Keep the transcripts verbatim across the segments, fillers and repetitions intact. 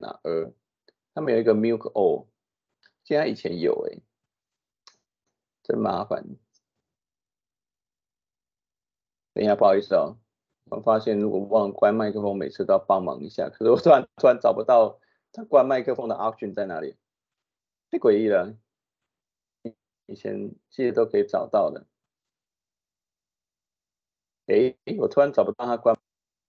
哪儿？他们有一个 milk o， 现在以前有哎、欸，真麻烦。等一下，不好意思哦，我发现如果忘了关麦克风，每次都要帮忙一下。可是我突然突然找不到他关麦克风的 option 在哪里，太诡异了。以前记得都可以找到的。诶，我突然找不到他关，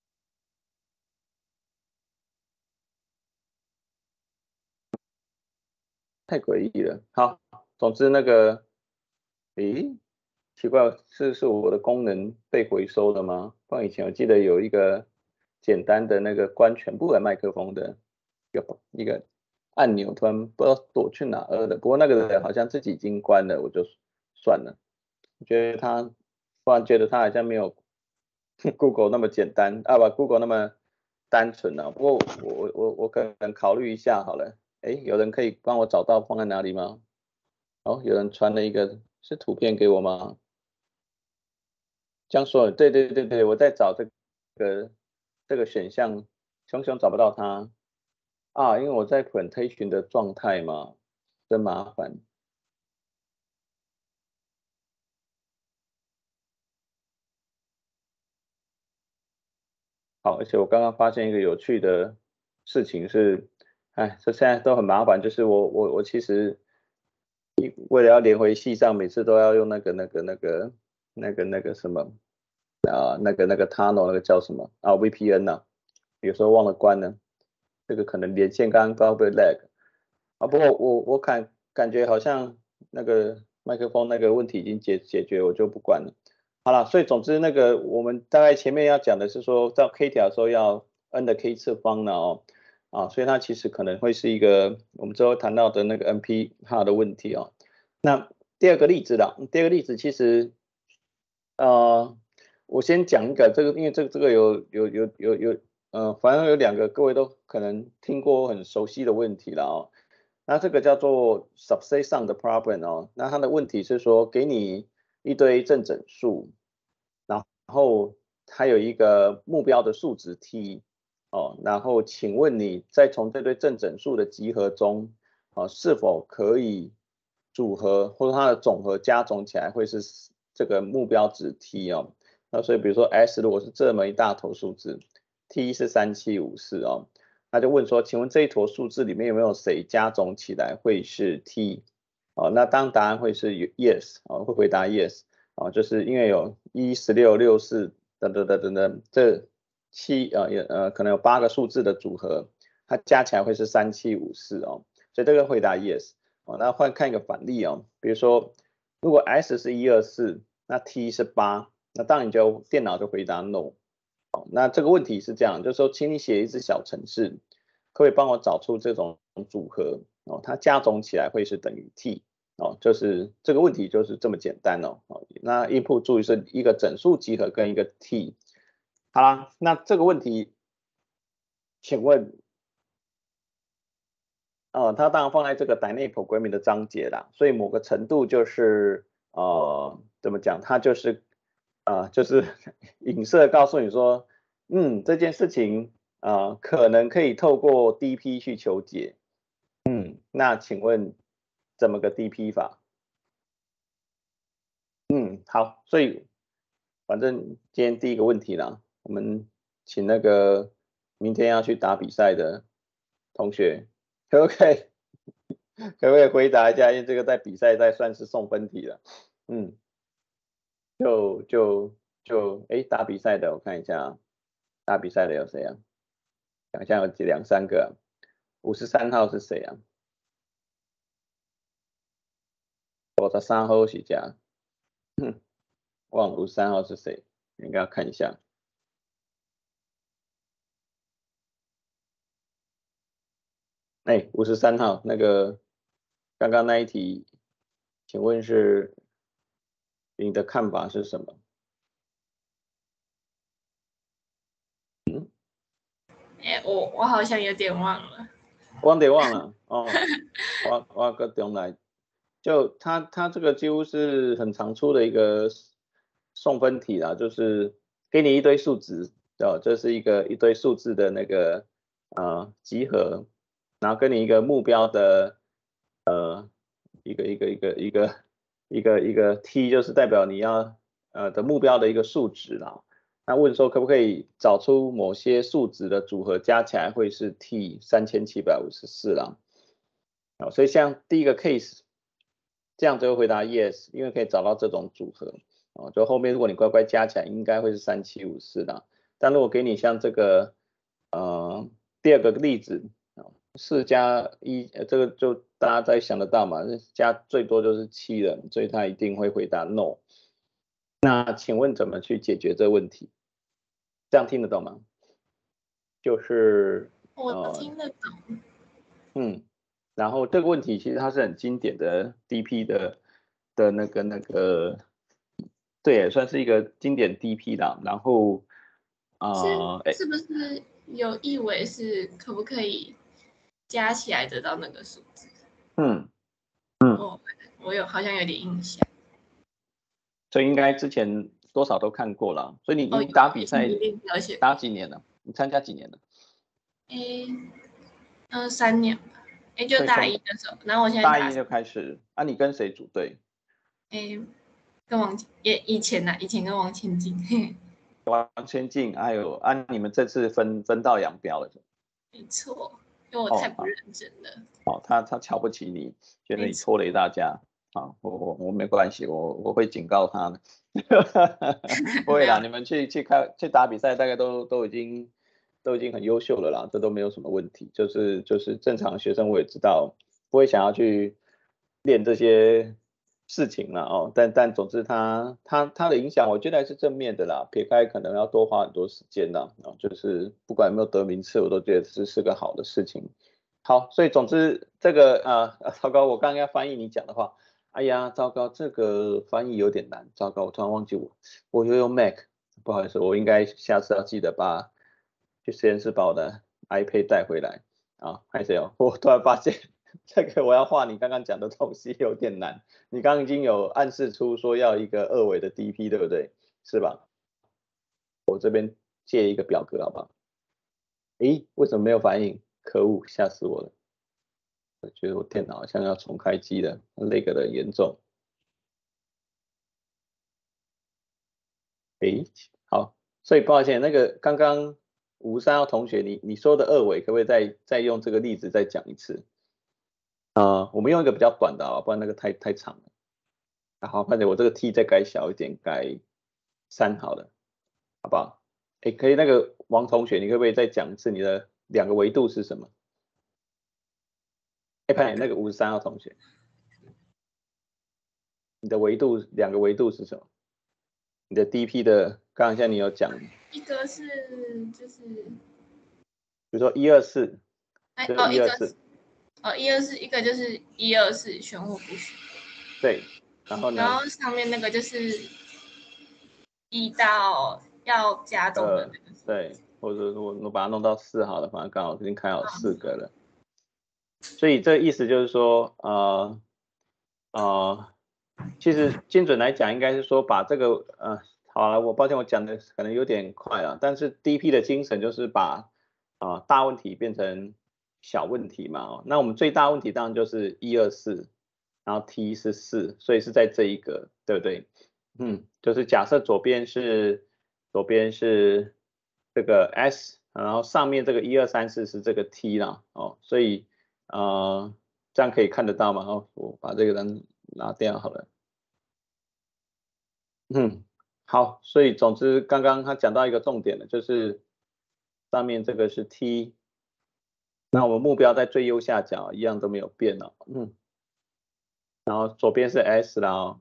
太诡异了。好，总之那个，诶，奇怪，是是我的功能被回收了吗？不然以前我记得有一个简单的那个关全部的麦克风的一个一个按钮，突然不知道躲去哪儿了。不过那个人好像自己已经关了，我就算了。我觉得他突然觉得他好像没有 Google 那么简单啊，不 Google 那么单纯啊。不过我我我我可能考虑一下好了。哎，有人可以帮我找到放在哪里吗？哦，有人传了一个是图片给我吗？这样说，对对对对，我在找这个这个选项，熊熊找不到它啊，因为我在 presentation 的状态嘛，真麻烦。好，而且我刚刚发现一个有趣的事情是，哎，这现在都很麻烦，就是我我我其实为了要连回系上，每次都要用那个那个那个那个那个什么啊，那个那个 tunnel 那个叫什么啊 V P N 呐、有时候忘了关了，这个可能连线刚刚会不会 lag 啊？不过我我感感觉好像那个麦克风那个问题已经解解决，我就不管了。好了，所以总之那个我们大概前面要讲的是说，在 K 条的时候要 N 的 K 次方了哦，啊，所以它其实可能会是一个我们之后谈到的那个 N P 哈的问题哦。那第二个例子啦，第二个例子其实呃，我先讲一个这个，因为这个这个有有有有有呃，反正有两个各位都可能听过很熟悉的问题了哦。那这个叫做 subset sum 的 problem 哦，那它的问题是说给你一堆正整数，然后它有一个目标的数值 t 哦，然后请问你再从这堆正整数的集合中，哦，是否可以组合或者它的总和加总起来会是这个目标值 t 哦？那所以比如说 s 如果是这么一大头数字 t 是三七五四哦，他就问说，请问这一坨数字里面有没有谁加总起来会是 t？哦，那当答案会是 yes 哦，会回答 yes 哦，就是因为有一、十六、六、四等等等等等这七呃也呃可能有八个数字的组合，它加起来会是三七五四哦，所以这个回答 yes 哦。那换看一个反例哦，比如说如果 s 是一二四，那 t 是八，那当然你就电脑就回答 no。那这个问题是这样，就是说，请你写一支小程式，可不可以帮我找出这种组合哦，它加总起来会是等于 t 哦，就是这个问题就是这么简单哦。哦那 input 注意是一个整数集合跟一个 t。好啦，那这个问题，请问，呃，它当然放在这个 dynamic programming 的章节啦，所以某个程度就是呃，怎么讲，它就是啊、呃，就是影射告诉你说，嗯，这件事情啊、呃，可能可以透过 D P 去求解。嗯，那请问怎么个 D P 法？嗯，好，所以反正今天第一个问题啦，我们请那个明天要去打比赛的同学，可不可以可不可以回答一下？因为这个在比赛在算是送分题了。嗯，就就就哎，打比赛的我看一下啊，打比赛的有谁啊？好像有几两三个，五十三号是谁啊？五十三号是加，嗯，忘了五十三号是谁，应该要看一下。哎，五十三号那个刚刚那一题，请问是你的看法是什么？ 哎，我我好像有点忘了。 忘得忘了哦，我我个中来，就他他这个几乎是很常出的一个送分题啦，就是给你一堆数值，哦，这是一个一堆数字的那个呃集合， 然后跟你一个目标的呃一个一个一个一个一个一个 T 就是代表你要呃的目标的一个数值啦。那问说可不可以找出某些数值的组合加起来会是 T 三千七百五十四啦。好，所以像第一个 case 这样就会回答 yes， 因为可以找到这种组合。哦，就后面如果你乖乖加起来，应该会是三七五四啦。但如果给你像这个呃第二个例子，四加一，这个就大家在想得到嘛，加最多就是七人，所以他一定会回答 no。那请问怎么去解决这个问题？这样听得懂吗？就是我听得懂。 嗯，然后这个问题其实它是很经典的 D P 的的那个那个，对，也算是一个经典 D P 啦。然后啊， 是是不是有意为是可不可以加起来得到那个数字？ 嗯嗯， 我我有好像有点印象。 所以应该之前多少都看过了。所以你哦， 你打比赛打几年了？你参加几年了？ 诶，嗯，三年吧。诶，就大一的时候，然后我现在大一就开始。啊，你跟谁组队？ 诶，跟王也以前呐、啊，以前跟王千金。 王千进，还有啊，你们这次分分道扬镳了。 没错，因为我太不认真了。 哦，他他瞧不起你，觉得你拖累大家。好，我我我没关系，我我会警告他的。不会啦，你们去去开去打比赛，大概都都已经都已经很优秀了啦，这都没有什么问题。就是就是正常学生我也知道，不会想要去练这些事情了哦。但但总之他他他的影响，我觉得还是正面的啦。撇开可能要多花很多时间啦，啊，就是不管有没有得名次，我都觉得这是个好的事情。好，所以总之这个呃，糟糕，我刚刚要翻译你讲的话，哎呀，糟糕，这个翻译有点难，糟糕，我突然忘记我，我又用 Mac，不好意思，我应该下次要记得把去实验室把我的 iPad 带回来啊，还是有，我突然发现这个我要画你刚刚讲的东西有点难，你刚刚已经有暗示出说要一个二维的 D P，对不对？是吧？我这边借一个表格好不好？诶，为什么没有反应？可恶，吓死我了！我觉得我电脑好像要重开机了，那个的严重。诶，好，所以抱歉，那个刚刚吴三号同学，你你说的二维，可不可以再再用这个例子再讲一次？啊、呃，我们用一个比较短的啊，不然那个太太长了。好，快点，我这个 T 再改小一点，改三好了，好不好？诶，可以，那个王同学，你可不可以再讲一次你的两个维度是什么？哎，拍那个五十三号同学，你的维度两个维度是什么？你的 D P 的，刚刚像你有讲， 一个是就是， 比如说一二四，就哎哦，一个一二四， 哦一二四，一个就是一二四选或不选， 对，然后呢， 然后上面那个就是一到要加重的呃， 那个数对， 字。 或者我我把它弄到四好了，反正刚好已经开好四个了，所以这意思就是说，呃呃，其实精准来讲，应该是说把这个，呃，好了，我抱歉，我讲的可能有点快了，但是 D P 的精神就是把啊、呃、大问题变成小问题嘛，哦，那我们最大问题当然就是一二四，然后 T 是四，所以是在这一个，对不对？嗯，就是假设左边是左边是这个 S，然后上面这个一二三四是这个 T 啦，哦，所以呃这样可以看得到吗？哦，我把这个人拿掉好了。嗯，好，所以总之刚刚他讲到一个重点了，就是上面这个是 T，那我们目标在最右下角一样都没有变哦，嗯，然后左边是 S 啦哦。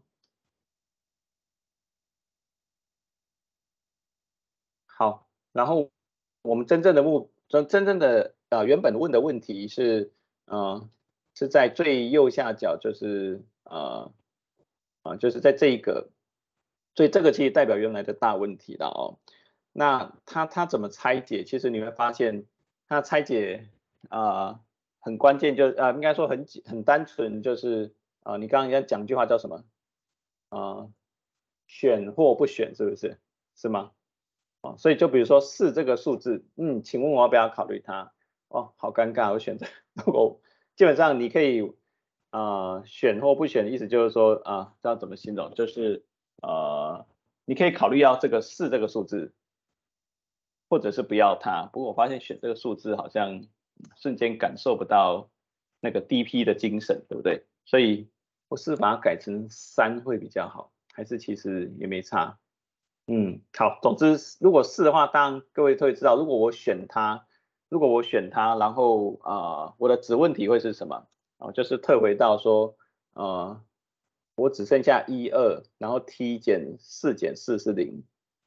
好，然后我们真正的目真真正的呃原本问的问题是呃是在最右下角，就是呃啊、呃、就是在这一个，所以这个其实代表原来的大问题了哦。那它它怎么拆解？其实你会发现它拆解啊、呃很关键就，呃应该说很很单纯，就是啊、呃你刚刚要讲句话叫什么？啊、呃选或不选是不是？是吗？所以就比如说四这个数字，嗯，请问我要不要考虑它？ 哦，好尴尬，我选择如果基本上你可以呃选或不选的意思就是说啊，知道怎么形容，就是呃你可以考虑要这个四这个数字，或者是不要它。不过我发现选这个数字好像瞬间感受不到那个 D P 的精神，对不对？所以我是把它改成三会比较好，还是其实也没差。嗯，好，总之如果是的话，当然各位都会知道，如果我选它，如果我选它，然后啊、呃我的子问题会是什么？哦，就是退回到说，呃，我只剩下一二，然后 t 减四减四是零，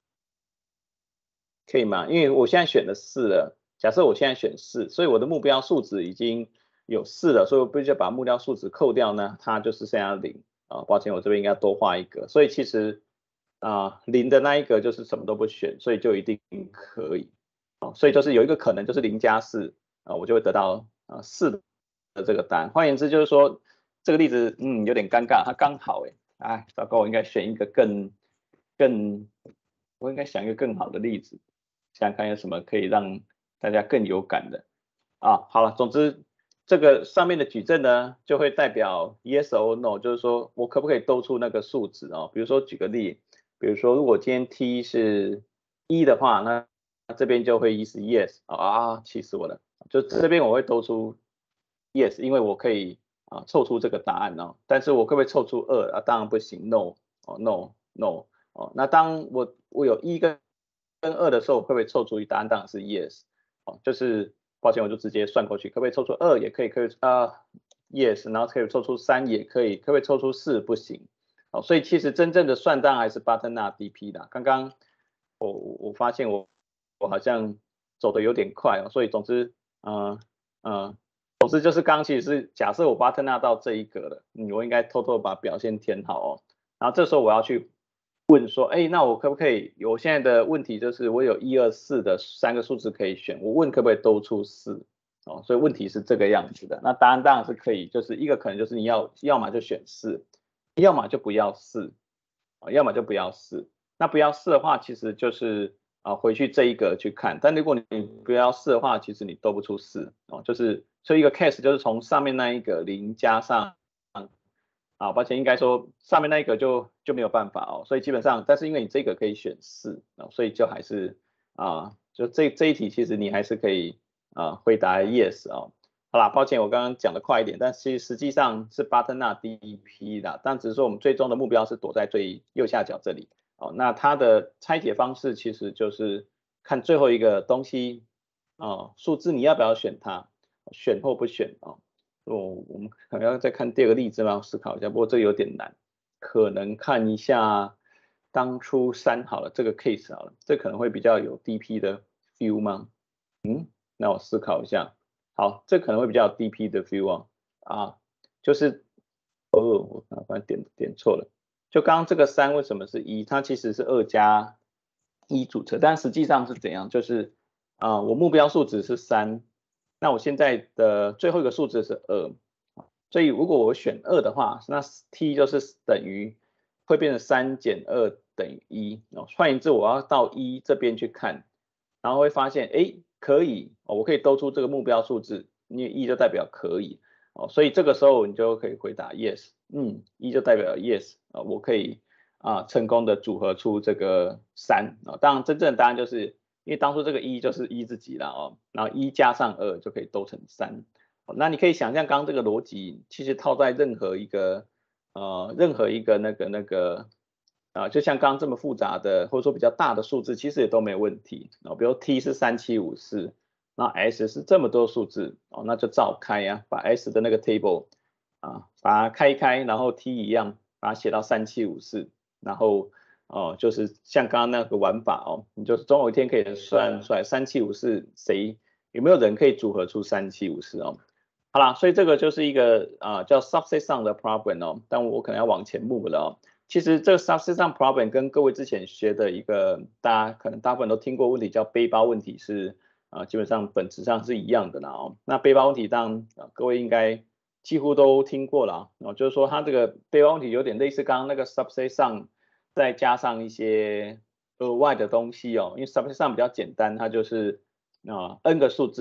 可以吗？因为我现在选了四了，假设我现在选四，所以我的目标数值已经有四了，所以我必须要把目标数值扣掉呢，它就是剩下零啊。抱歉，我这边应该多画一个，所以其实啊零的那一个就是什么都不选，所以就一定可以。哦，所以就是有一个可能就是零加四啊，我就会得到啊四的这个答案。换言之就是说这个例子嗯有点尴尬，它刚好哎，哎糟糕，我应该选一个更更，我应该想一个更好的例子。想想看有什么可以让大家更有感的啊。好了，总之这个上面的矩阵呢，就会代表 yes or no，就是说我可不可以兜出那个数值哦。比如说举个例，比如说如果今天 t 是一的话，那这边就会是 yes 啊，气死我了，就这边我会兜出 yes，因为我可以啊凑出这个答案哦。但是我可不可以凑出二啊？当然不行，no 哦 no no 哦。那当我我有一跟跟二的时候，会不会凑出一答案？当然是 yes。哦，就是抱歉，我就直接算过去，可不可以凑出二？也可以，可以啊，yes，然后可以凑出三，也可以，可不可以凑出四？不行。哦，所以其实真正的算当然还是巴特纳 D P 的。刚刚我我发现我我好像走的有点快哦，所以总之，嗯、呃、嗯，总之就是刚其实是假设我巴特纳到这一格了，嗯，我应该偷偷把表现填好哦。然后这时候我要去问说，哎，那我可不可以？我现在的问题就是我有一二四的三个数字可以选，我问可不可以都出四？哦，所以问题是这个样子的。那答案当然是可以，就是一个可能就是你要要么就选四，要么就不要四，啊，要么就不要四。那不要四的话，其实就是啊回去这一个去看。但如果你不要四的话，其实你都不出四哦，就是所以一个 case 就是从上面那一个零加上。啊，抱歉，应该说上面那一个就就没有办法哦，所以基本上，但是因为你这个可以选四啊，所以就还是啊，就这这一题其实你还是可以啊回答 yes 哦。好啦，抱歉我刚刚讲的快一点，但其实实际上是巴特纳 D P 的，但只是说我们最终的目标是躲在最右下角这里哦。那它的拆解方式其实就是看最后一个东西哦，数字你要不要选它，选或不选哦。哦，我们可能要再看第二个例子吗？思考一下，不过这有点难，可能看一下当初三好了，这个 case 好了，这可能会比较有 D P 的 feel 吗？嗯，那我思考一下。好，这可能会比较有 D P 的 feel 哦。啊，就是哦，我刚刚点点错了，就刚刚这个三为什么是一？它其实是二加一组成，但实际上是怎样？就是啊、我目标数值是三，那我现在的最后一个数字是二，所以如果我选二的话，那 t 就是等于会变成三减二等于一哦。换言之，我要到一这边去看，然后会发现，哎，可以哦，我可以兜出这个目标数字，因为一就代表可以哦，所以这个时候你就可以回答 yes，嗯，一就代表 yes 啊、我可以啊成功的组合出这个三啊。当然，真正的答案就是因为当初这个一就是一自己了哦，然后一加上二就可以兜成三。那你可以想象刚刚这个逻辑，其实套在任何一个呃任何一个那个那个啊、就像刚刚这么复杂的或者说比较大的数字，其实也都没有问题啊、比如 t 是三七五四，那 s 是这么多数字哦，那就照开呀、把 s 的那个 table 啊把它开一开，然后 t 一样把它写到三七五四，然后哦就是像刚刚那个玩法哦，你就是总有一天可以算出来三七五四谁有没有人可以组合出三七五四哦。好啦，所以这个就是一个啊、呃叫 subset 上的 problem 哦，但我可能要往前 move 了哦。其实这个 subset 上 problem 跟各位之前学的一个大家可能大部分都听过问题叫背包问题是啊、呃基本上本质上是一样的啦哦。那背包问题当然、呃、各位应该几乎都听过了哦，就是说它这个背包问题有点类似刚刚那个 subset 上再加上一些额外的东西哦，因为 subset 上比较简单，它就是啊、呃、n 个数字。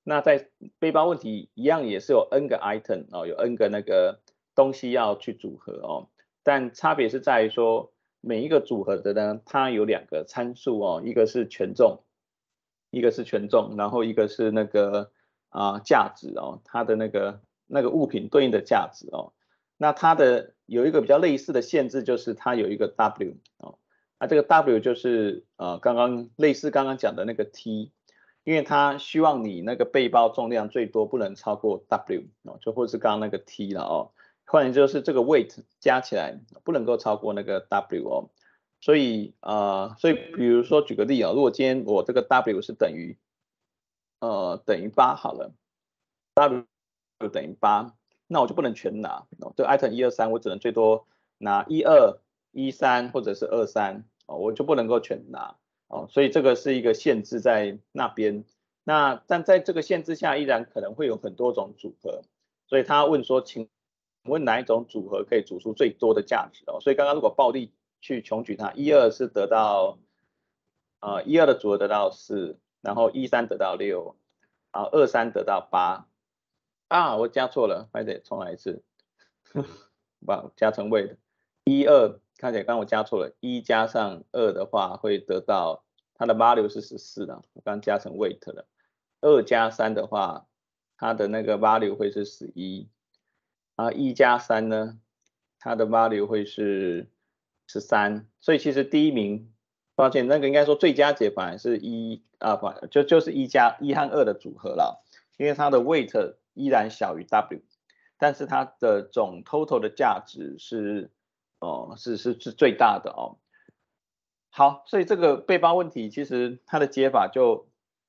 那在背包问题一样也是有 n 个 item 哦，有 n 个那个东西要去组合哦，但差别是在于说每一个组合的呢，它有两个参数哦，一个是权重，一个是权重，然后一个是那个啊、价值哦，它的那个那个物品对应的价值哦。那它的有一个比较类似的限制，就是它有一个 W 哦，那这个 W 就是呃刚刚类似刚刚讲的那个 T，因为它希望你那个背包重量最多不能超过 W 哦，就或是刚刚那个 T 了哦，换言就是这个 weight 加起来不能够超过那个 W 哦，所以呃所以比如说举个例啊、哦，如果今天我这个 W 是等于呃等于八好了。就等于八，那我就不能全拿。哦，这个 item 一二三，我只能最多拿一二、一三或者是二三，哦，我就不能够全拿。哦，所以这个是一个限制在那边。那但在这个限制下，依然可能会有很多种组合。所以他问说，请问哪一种组合可以组出最多的价值？哦，所以刚刚如果暴力去穷举它，一二是得到呃一二的组合得到四，然后一三得到六，然后二三得到八。啊，我加错了，还得重来一次，把加成位的，一二，看起来刚刚我加错了，一加上二的话会得到它的 value 是十四的，我刚加成 weight 了，二加三的话，它的那个 value 会是十一，啊，一加三呢，它的 value 会是十三，所以其实第一名，抱歉，那个应该说最佳解反而是一啊，不就就是一加一和二的组合了，因为它的 weight 依然小于 W，但是它的总 total 的价值是哦是是是最大的哦。好，所以这个背包问题其实它的解法就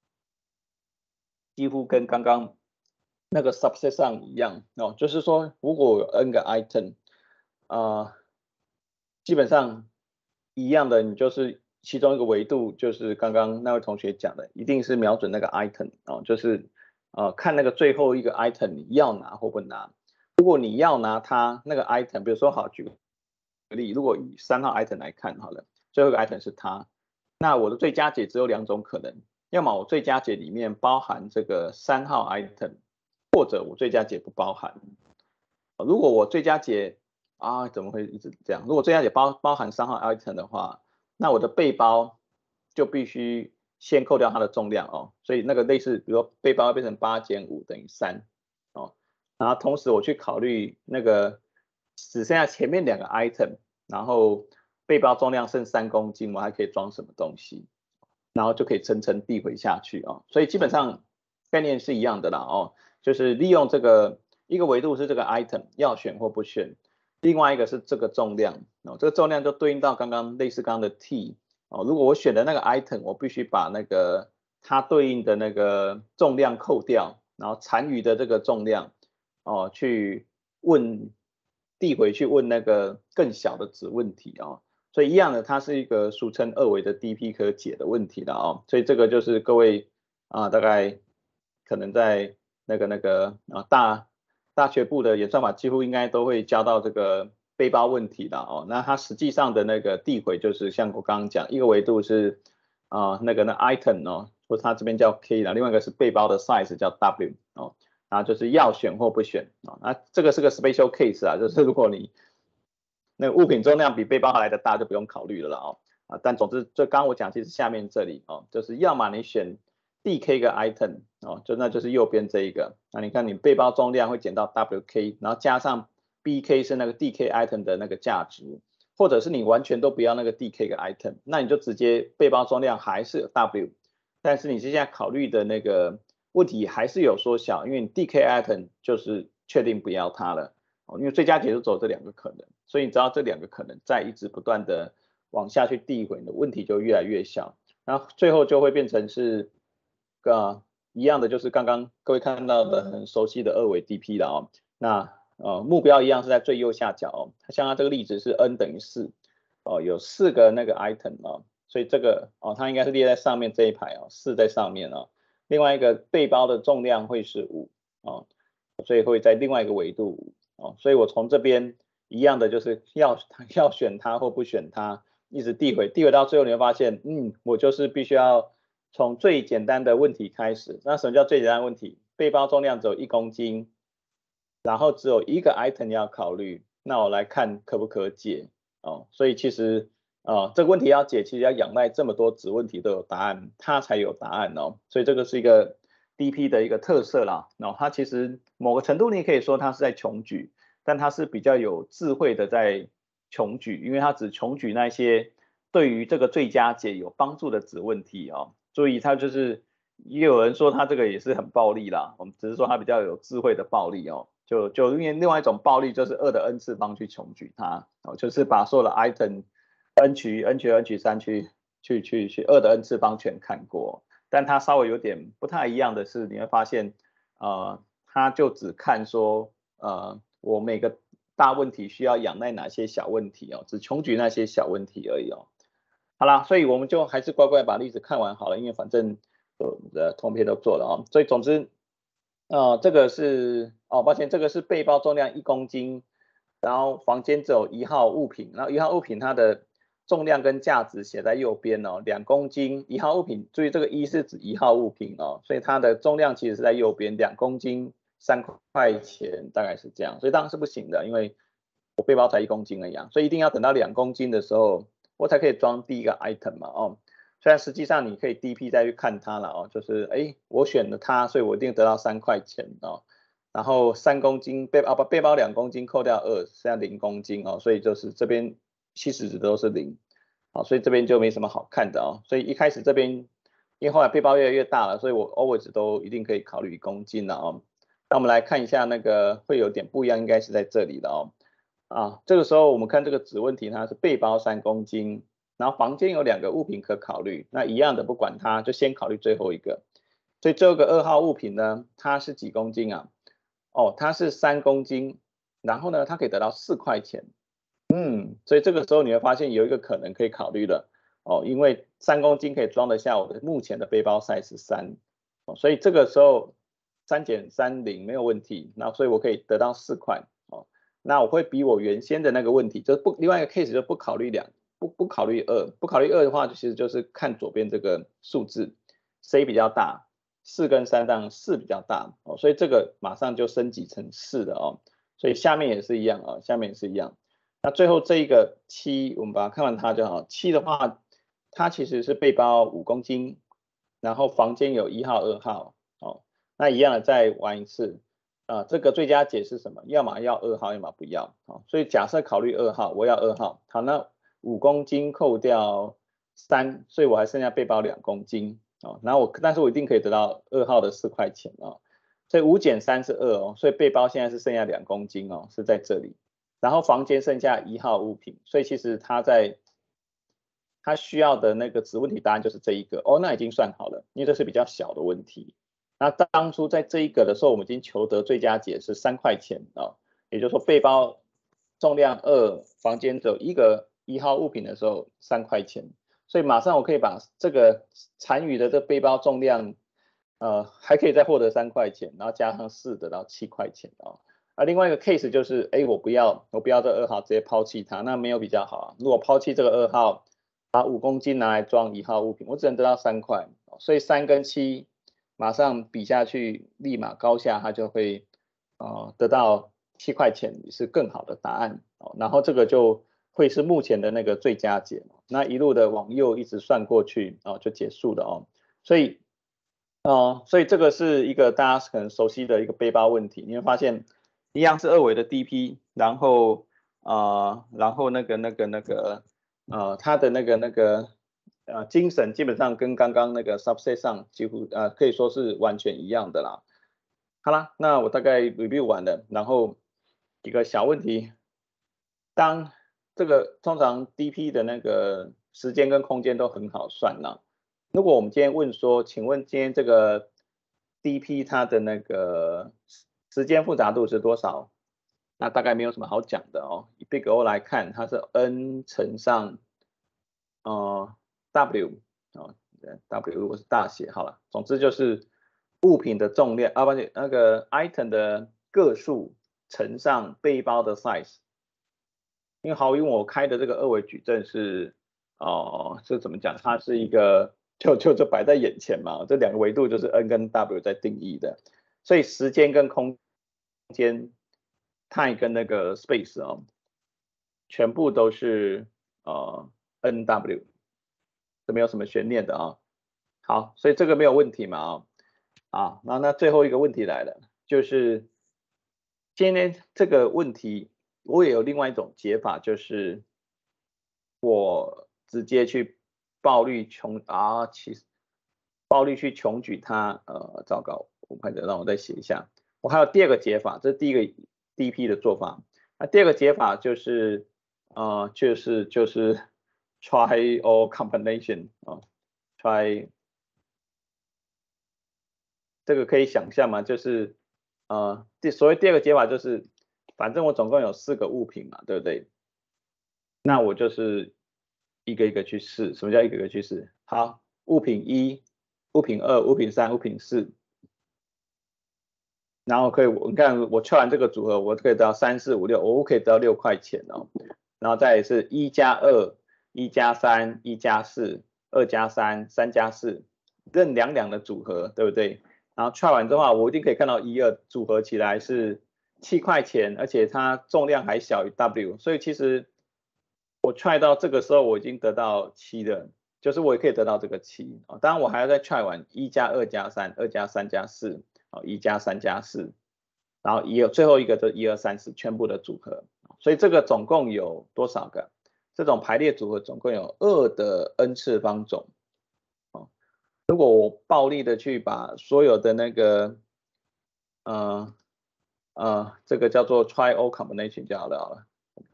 几乎跟刚刚那个 subset 上一样哦，就是说如果有 n 个 item，啊、呃，基本上一样的，你就是其中一个维度，就是刚刚那位同学讲的，一定是瞄准那个 item 哦，就是呃看那个最后一个 item 你要拿或不拿。如果你要拿它那个 item，比如说好举个例，如果以三号 item 来看好了，最后一个 item 是它，那我的最佳解只有两种可能，要么我最佳解里面包含这个三号 item，或者我最佳解不包含。如果我最佳解啊，怎么会一直这样？如果最佳解包包含三号 item 的话，那我的背包就必须先扣掉它的重量哦，所以那个类似，比如说背包变成八减五等于三哦，然后同时我去考虑那个只剩下前面两个 item，然后背包重量剩三公斤，我还可以装什么东西？然后就可以层层递回下去哦，所以基本上概念是一样的啦哦，就是利用这个一个维度是这个 item 要选或不选，另外一个是这个重量哦，这个重量就对应到刚刚类似刚刚的 t 哦，如果我选的那个 item，我必须把那个它对应的那个重量扣掉，然后残余的这个重量哦去问递回去问那个更小的子问题哦。所以一样的，它是一个俗称二维的 D P 可解的问题了哦。所以这个就是各位啊，大概可能在那个那个啊大大学部的演算法几乎应该都会教到这个背包问题的哦。那它实际上的那个递回就是像我刚刚讲，一个维度是啊那个那 item 哦，或者它这边叫 K 啦，另外一个是背包的 size 叫 W 哦，然后就是要选或不选啊。那这个是个 special case 啊，就是如果你那个物品重量比背包还来的大，就不用考虑了啦哦。啊，但总之，就刚刚我讲，其实下面这里哦，就是要么你选 D K 个 item 哦，就那就是右边这一个。那你看你背包重量会减到 W K，然后加上 B K 是那个 D K item 的那个价值，或者是你完全都不要那个 D K 个 item，那你就直接背包重量还是 W，但是你现在考虑的那个问题还是有缩小，因为你 D K item 就是确定不要它了。哦，因为最佳解就走这两个可能，所以你知道这两个可能在一直不断的往下去递回，你的问题就越来越小，然后最后就会变成是，呃，一样的，就是刚刚各位看到的很熟悉的二维 D P 了哦，那呃目标一样是在最右下角哦，像它这个例子是 n 等于四，哦，有四个那个 item 哦，所以这个哦它应该是列在上面这一排哦，四在上面哦，另外一个背包的重量会是五哦，所以会在另外一个维度。哦，所以我从这边一样的就是要要选它或不选它，一直递回，递回到最后你会发现，嗯，我就是必须要从最简单的问题开始。那什么叫最简单的问题？背包重量只有一公斤，然后只有一个 item 要考虑，那我来看可不可解哦。所以其实呃这个问题要解，其实要仰赖这么多子问题都有答案，它才有答案哦。所以这个是一个 D P 的一个特色啦。哦，它其实某个程度你可以说它是在穷举，但它是比较有智慧的在穷举，因为它只穷举那些对于这个最佳解有帮助的子问题哦。所以它就是也有人说它这个也是很暴力啦，我们只是说它比较有智慧的暴力哦。就就因为另外一种暴力就是二的 n 次方去穷举它哦，就是把所有的 item n 取 n 取 n 取三去去去去二的 n 次方全看过。但它稍微有点不太一样的是，你会发现，呃，它就只看说，呃，我每个大问题需要仰赖哪些小问题哦，只穷举那些小问题而已哦。好啦，所以我们就还是乖乖把例子看完好了，因为反正我们的通篇都做了哦。所以总之，呃，这个是哦，抱歉，这个是背包重量一公斤，然后房间只有一号物品，然后一号物品它的重量跟价值写在右边哦，两公斤一号物品，注意这个一是指一号物品哦，所以它的重量其实是在右边，两公斤三块钱大概是这样，所以当然是不行的，因为我背包才一公斤而已啊，所以一定要等到两公斤的时候，我才可以装第一个 item 嘛哦。虽然实际上你可以 D P 再去看它了哦，就是哎我选了它，所以我一定得到三块钱哦。然后三公斤背啊不背包两公斤扣掉二，剩下零公斤哦，所以就是这边七十值都是零，好，所以这边就没什么好看的哦。所以一开始这边，因为后来背包越来越大了，所以我 always 都一定可以考虑公斤了哦。那我们来看一下那个会有点不一样，应该是在这里的哦。啊，这个时候我们看这个子问题，它是背包三公斤，然后房间有两个物品可考虑，那一样的不管它，就先考虑最后一个。所以最后一个二号物品呢，它是几公斤啊？哦，它是三公斤，然后呢，它可以得到四块钱。嗯，所以这个时候你会发现有一个可能可以考虑了哦，因为三公斤可以装得下我的目前的背包 size 三，哦，所以这个时候三减三零没有问题，那所以我可以得到四块哦。那我会比我原先的那个问题，就是不另外一个 case 就不考虑两不不考虑二，不考虑二的话，其实就是看左边这个数字谁比较大，四跟三当然四比较大哦，所以这个马上就升级成四了哦，所以下面也是一样啊，下面也是一样。那最后这一个七，我们把它看完它就好。七的话，它其实是背包五公斤，然后房间有一号、二号，哦，那一样的再玩一次，啊，这个最佳解是什么？要么要二号，要么不要，好，所以假设考虑二号，我要二号，好，那五公斤扣掉三，所以我还剩下背包两公斤，哦，然后我但是我一定可以得到二号的四块钱哦，所以五减三是二哦，所以背包现在是剩下两公斤哦，是在这里。然后房间剩下一号物品，所以其实他在他需要的那个子问题答案就是这一个哦，那已经算好了，因为这是比较小的问题。那当初在这一个的时候，我们已经求得最佳解是三块钱哦，也就是说背包重量二，房间只有一个一号物品的时候三块钱，所以马上我可以把这个残余的这背包重量，呃，还可以再获得三块钱，然后加上四得到七块钱哦。啊，另外一个 case 就是，哎，我不要，我不要这二号，直接抛弃它，那没有比较好啊。如果抛弃这个二号，把五公斤拿来装一号物品，我只能得到三块，所以三跟七马上比下去，立马高下，它就会呃得到七块钱是更好的答案哦。然后这个就会是目前的那个最佳解，那一路的往右一直算过去哦，就结束了哦。所以哦，所以这个是一个大家可能熟悉的一个背包问题，你会发现。一样是二维的 D P， 然后呃，然后那个那个那个呃，它的那个那个呃精神基本上跟刚刚那个 subset 上几乎呃可以说是完全一样的啦。好啦，那我大概 review 完了，然后几个小问题，当这个通常 D P 的那个时间跟空间都很好算啦。如果我们今天问说，请问今天这个 D P 它的那个时间复杂度是多少？那大概没有什么好讲的哦。以 Big O 来看，它是 n 乘上呃 W 哦 ，W 如果是大写好了，总之就是物品的重量啊，不是那个 item 的个数乘上背包的 size。因为好，因为我开的这个二维矩阵是哦，这怎么讲？它是一个就就就摆在眼前嘛，这两个维度就是 n 跟 w 在定义的，所以时间跟空间 time 跟那个 space 哦，全部都是呃 n w， 这没有什么悬念的啊。好，所以这个没有问题嘛啊。啊，那那最后一个问题来了，就是今天这个问题我也有另外一种解法，就是我直接去暴力穷啊，其实暴力去穷举它，呃，糟糕，我快点让我再写一下。我还有第二个解法，这是第一个 D P 的做法。那第二个解法就是，呃，就是就是 try all combination 啊，try 这个可以想象吗？就是呃，第所谓第二个解法就是，反正我总共有四个物品嘛，对不对？那我就是一个一个去试。什么叫一个一个去试？好，物品一、物品二、物品三、物品四，然后可以，你看我测完这个组合，我可以得到三四五六，我可以得到六块钱哦。然后再是一加二、一加三、一加四、二加三、三加四，任两两的组合，对不对？然后踹完之后，我一定可以看到一二组合起来是七块钱，而且它重量还小于 W，所以其实我踹到这个时候，我已经得到七了，就是我也可以得到这个七啊。当然我还要再踹完一加二加三、二加三加四，啊，一加三加四，然后一有最后一个就一二三四全部的组合，所以这个总共有多少个？这种排列组合总共有二的 n 次方种。如果我暴力的去把所有的那个，呃呃，这个叫做 try all combination 就好了，好了，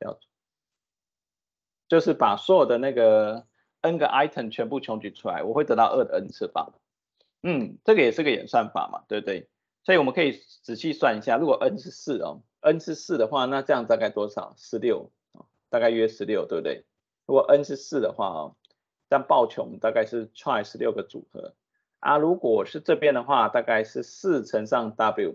就是把所有的那个 n 个 item 全部穷举出来，我会得到二的 n 次方。嗯，这个也是个演算法嘛，对不对？所以我们可以仔细算一下，如果 n 是四哦 ，n 是四的话，那这样大概多少？十六，大概约十六，对不对？如果 n 是四的话哦，这样暴穷大概是 try 十六个组合啊。如果是这边的话，大概是四乘上 w，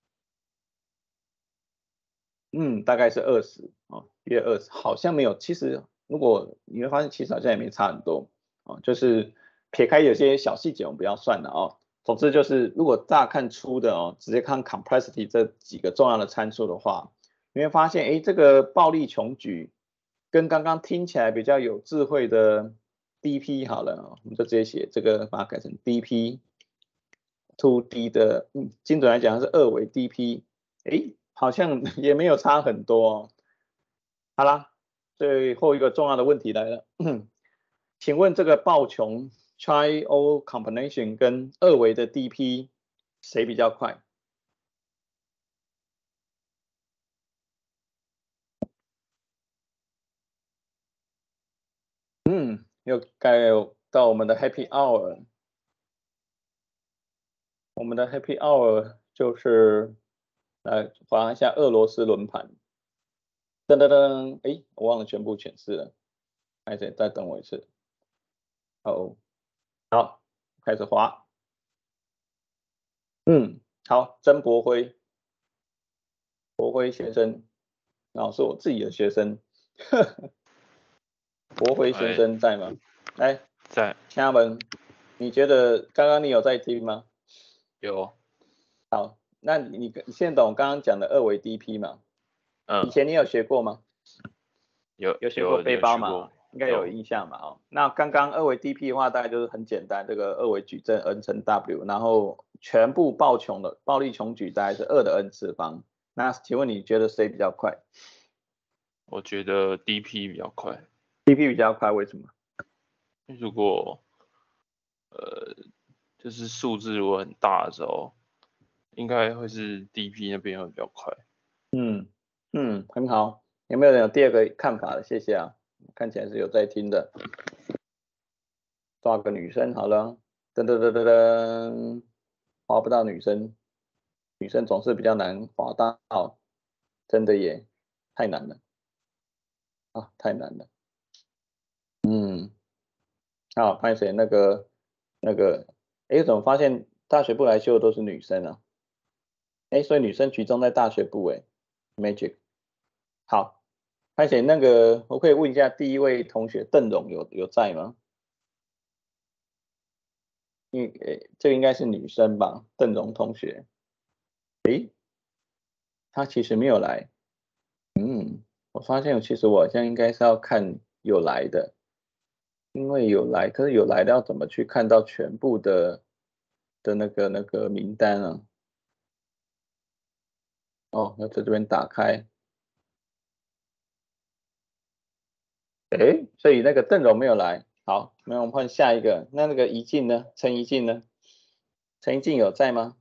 嗯，大概是二十哦，约二十，好像没有。其实如果你会发现，其实好像也没差很多哦，就是撇开有些小细节我们不要算了哦。总之就是，如果乍看出的哦，直接看 complexity 这几个重要的参数的话，你会发现，哎，这个暴力穷举跟刚刚听起来比较有智慧的 D P 好了哦，我们就直接写这个，把它改成 D P two D 的，嗯，精准来讲是二维 D P，哎，好像也没有差很多哦。好啦，最后一个重要的问题来了，请问这个暴穷 try all combination 跟二维的 D P 谁比较快？嗯，又该到我们的 Happy Hour，我们的 Happy Hour 就是来划一下俄罗斯轮盘，噔噔噔，哎，我忘了全部显示了，还得再等我一次。哦，好，开始划。嗯，好，曾国辉，国辉先生，然后是我自己的学生，国辉先哎， 生在吗？来， 在嘉文，你觉得刚刚你有在听吗？ 有， 好，那你你现在懂我刚刚讲的二维 D P 吗？以嗯， 前你有学过吗？ 有有学过有背包嘛？ 有学过， 应该有有， 印象嘛？哦，那刚刚二维 D P 的话，大概就是很简单，这个二维矩阵 n 乘 w，然后全部暴穷的暴力穷举大概是二的 n 次方。那请问你觉得谁比较快我觉得 D P 比较快， ？D P 比较快，为什么？ 如果呃就是数字如果很大的时候，应该会是 D P 那边会比较快。 嗯嗯，很好。有没有人有第二个看法的？谢谢啊，看起来是有在听的。抓个女生好了，噔噔噔噔噔，划不到女生，女生总是比较难划到，真的耶，太难了啊，太难了。嗯，好，拍谁那个那个，哎，怎么发现大学部来修的都是女生啊？哎，所以女生集中在大学部哎，Magic。好，拍谁那个，我可以问一下第一位同学邓荣有有在吗？ 因为呃这个应该是女生吧，邓荣同学。诶，她其实没有来。嗯，我发现其实我好像应该是要看有来的，因为有来，可是有来的要怎么去看到全部的的那个那个名单啊？哦，要在这边打开。诶，所以那个邓荣没有来。好，那我们换下一个。那那个怡静呢？陈怡静呢？陈怡静有在吗？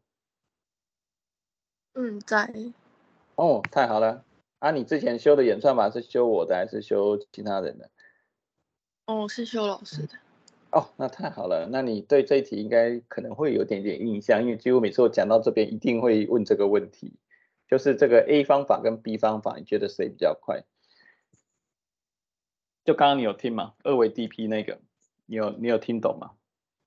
嗯，在。 哦，太好了。啊，你之前修的演算法是修我的还是修其他人的？ 哦，是修老师的。 哦，那太好了。那你对这一题应该可能会有点点印象，因为几乎每次我讲到这边一定会问这个问题，就是这个 A 方法跟 B 方法，你觉得谁比较快？就刚刚你有听吗？二维 D P 那个，你有你有听懂吗？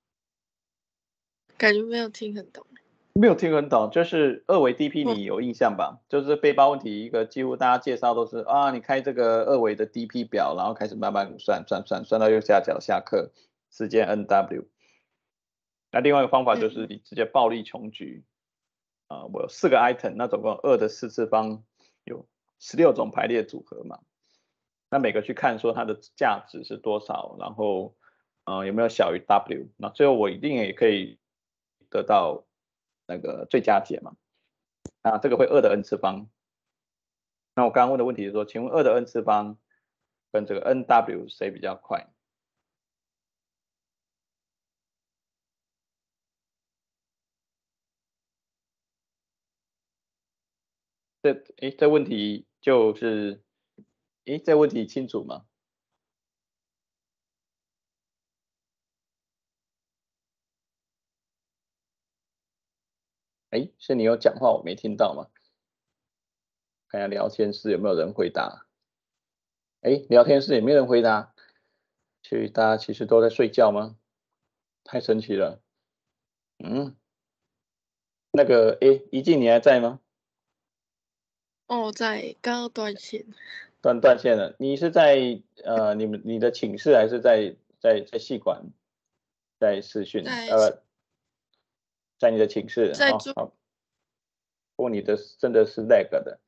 感觉没有听很懂。 没有听很懂，就是二维 D P 哦你有印象吧？就是背包问题，一个几乎大家介绍都是啊，你开这个二维的 D P 表，然后开始慢慢算算算算到右下角下课时间 N W。那另外一个方法就是嗯你直接暴力穷举啊、我有四个 item，那总共二的四次方有十六种排列组合嘛，那每个去看说它的价值是多少，然后呃有没有小于 W，那最后我一定也可以得到那个最佳解嘛。啊，这个会二的 n 次方。那我刚刚问的问题是说，请问二的 n 次方跟这个 N W 谁比较快？这诶，这问题就是，诶，这问题清楚吗？诶，是你有讲话我没听到吗？看一下聊天室有没有人回答。诶，聊天室也没有人回答，其实大家其实都在睡觉吗？太神奇了。嗯，那个诶，怡静你还在吗？ 哦，在刚刚断线。 断断线了。你是在呃你们你的寝室还是在在在系馆在视讯？ 在呃，在你的寝室。 在住。 好好，不过你的真的是 lag 的。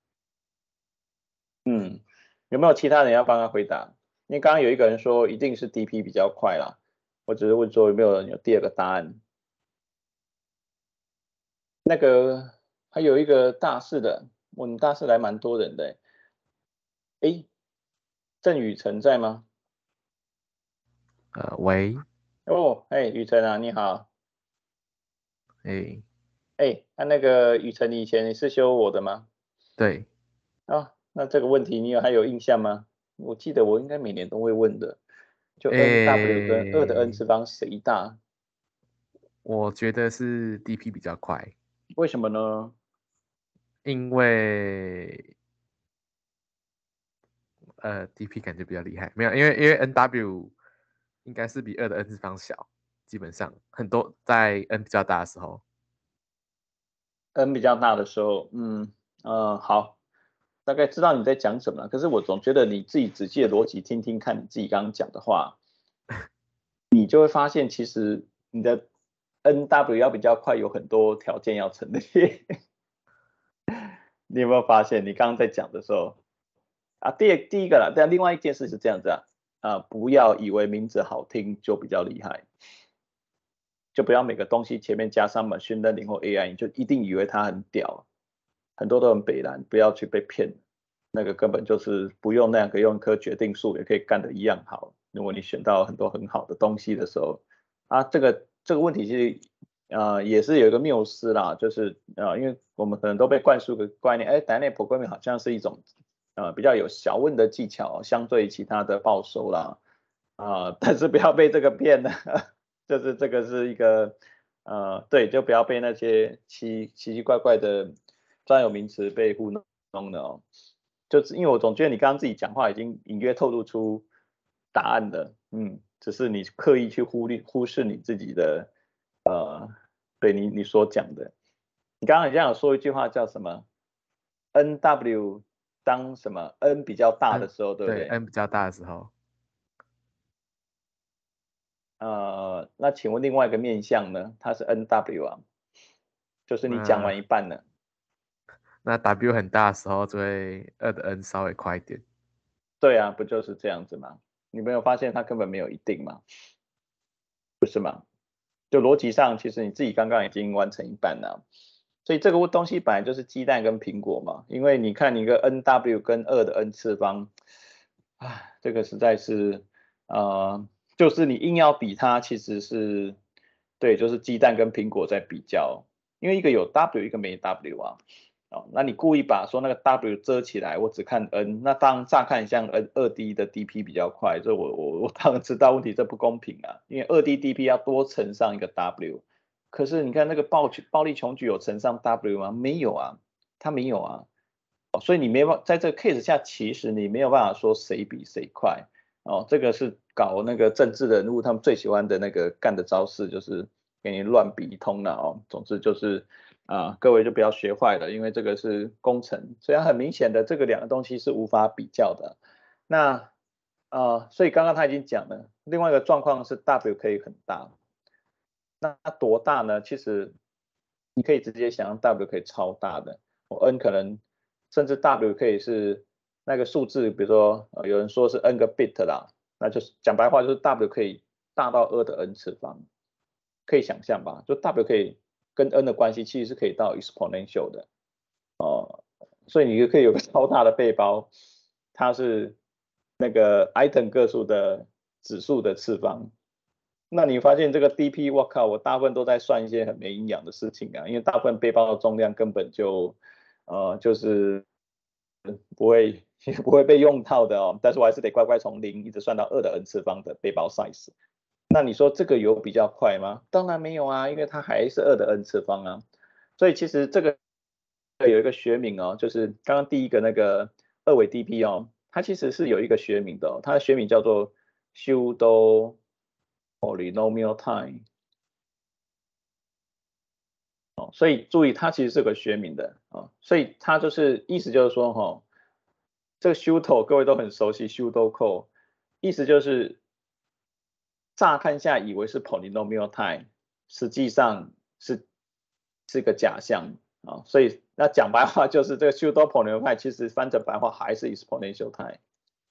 嗯，有没有其他人要帮他回答？因为刚刚有一个人说一定是 D P 比较快啦，我只是问说有没有人有第二个答案。那个还有一个大四的，我们大四来蛮多人的。诶，郑雨辰在吗？ 呃，喂， 哦，哎，雨辰啊，你好。 哎， 哎，那那个雨辰，你以前是修我的吗？ 对， 啊，那这个问题你有还有印象吗？我记得我应该每年都会问的，就 N W 跟二的 n 哎， 次方谁大？ 我觉得是 D P 比较快， 为什么呢？ 因为呃 D P 感觉比较厉害，没有，因为因为 N W 应该是比二的 n 次方小，基本上很多在 n 比较大的时候， N 比较大的时候，嗯呃好，大概知道你在讲什么了。可是我总觉得你自己仔细的逻辑听听看，你自己刚刚讲的话，你就会发现其实你的 N W 要比较快，有很多条件要成立。你有没有发现？你刚刚在讲的时候啊，第第一个啦，但另外一件事是这样子啊，啊，不要以为名字好听就比较厉害，就不要每个东西前面加上 machine learning 或 A I，你就一定以为它很屌，很多都很北蓝，不要去被骗，那个根本就是不用那样，可以用一颗决定数也可以干得一样好。如果你选到很多很好的东西的时候，啊，这个这个问题是呃也是有一个谬思啦，就是呃因为我们可能都被灌输个观念，哎，dynamic programming 好像是一种呃比较有学问的技巧，相对其他的报酬啦，啊、但是不要被这个骗了。就是这个是一个呃，对，就不要被那些奇奇奇怪怪的专有名词被糊弄了哦。就是因为我总觉得你刚刚自己讲话已经隐约透露出答案了，嗯，只是你刻意去忽略忽视你自己的呃，对你你所讲的。你刚刚好像有说一句话叫什么？N W 当什么 N 比较大的 n 时候，对不对对？ n 比较大的时候， 呃，那请问另外一个面向呢？它是 N W 啊，就是你讲完一半了。 那 W 很大的时候，就会二的 N 稍微快一点。 对啊，不就是这样子吗？你没有发现它根本没有一定吗？不是吗？就逻辑上，其实你自己刚刚已经完成一半了。所以这个东西本来就是鸡蛋跟苹果嘛，因为你看你一个 N W 跟二的 N 次方，啊，这个实在是，呃，就是你硬要比它，其实是，对，就是鸡蛋跟苹果在比较，因为一个有 W，一个没 W 啊。哦，那你故意把说那个 W 遮起来，我只看 N，那当然乍看像 N 二 D 的 D P 比较快，这我我我当然知道问题，这不公平啊，因为二 D D P 要多乘上一个 W，可是你看那个暴暴力穷举有乘上 W 吗？没有啊，它没有啊，所以你没办法在这个 case 下，其实你没有办法说谁比谁快哦，这个是搞那个政治人物他们最喜欢的那个干的招式，就是给你乱比一通了哦，总之就是。啊，各位就不要学坏了，因为这个是工程，所以很明显的这个两个东西是无法比较的。那呃，所以刚刚他已经讲了，另外一个状况是 W 可以很大，那多大呢？其实你可以直接想象 W 可以超大的，我 N 可能甚至 W 可以是那个数字，比如说、呃、有人说是 N 个 bit 啦，那就是讲白话就是 W 可以大到二的 N 次方，可以想象吧？就 W 可以。跟 N 的关系其实是可以到 exponential 的哦，所以你可以有个超大的背包，它是那个 item 个数的指数的次方。那你发现这个 D P， 我靠，我大部分都在算一些很没营养的事情啊，因为大部分背包的重量根本就呃就是不会不会被用到的哦，但是我还是得乖乖从零一直算到二的 n 次方的背包 size。那你说这个有比较快吗？当然没有啊，因为它还是二的 n 次方啊。所以其实这个有一个学名哦，就是刚刚第一个那个二维 D P 哦，它其实是有一个学名的哦，它的学名叫做 pseudo polynomial time。哦，所以注意它其实是个学名的啊、哦，所以它就是意思就是说哈、哦，这个 pseudo 各位都很熟悉 pseudo code， 意思就是乍看下以为是 polynomial time， 实际上是是个假象啊、哦，所以那讲白话就是这个 pseudo polynomial time 其实翻成白话还是 exponential time。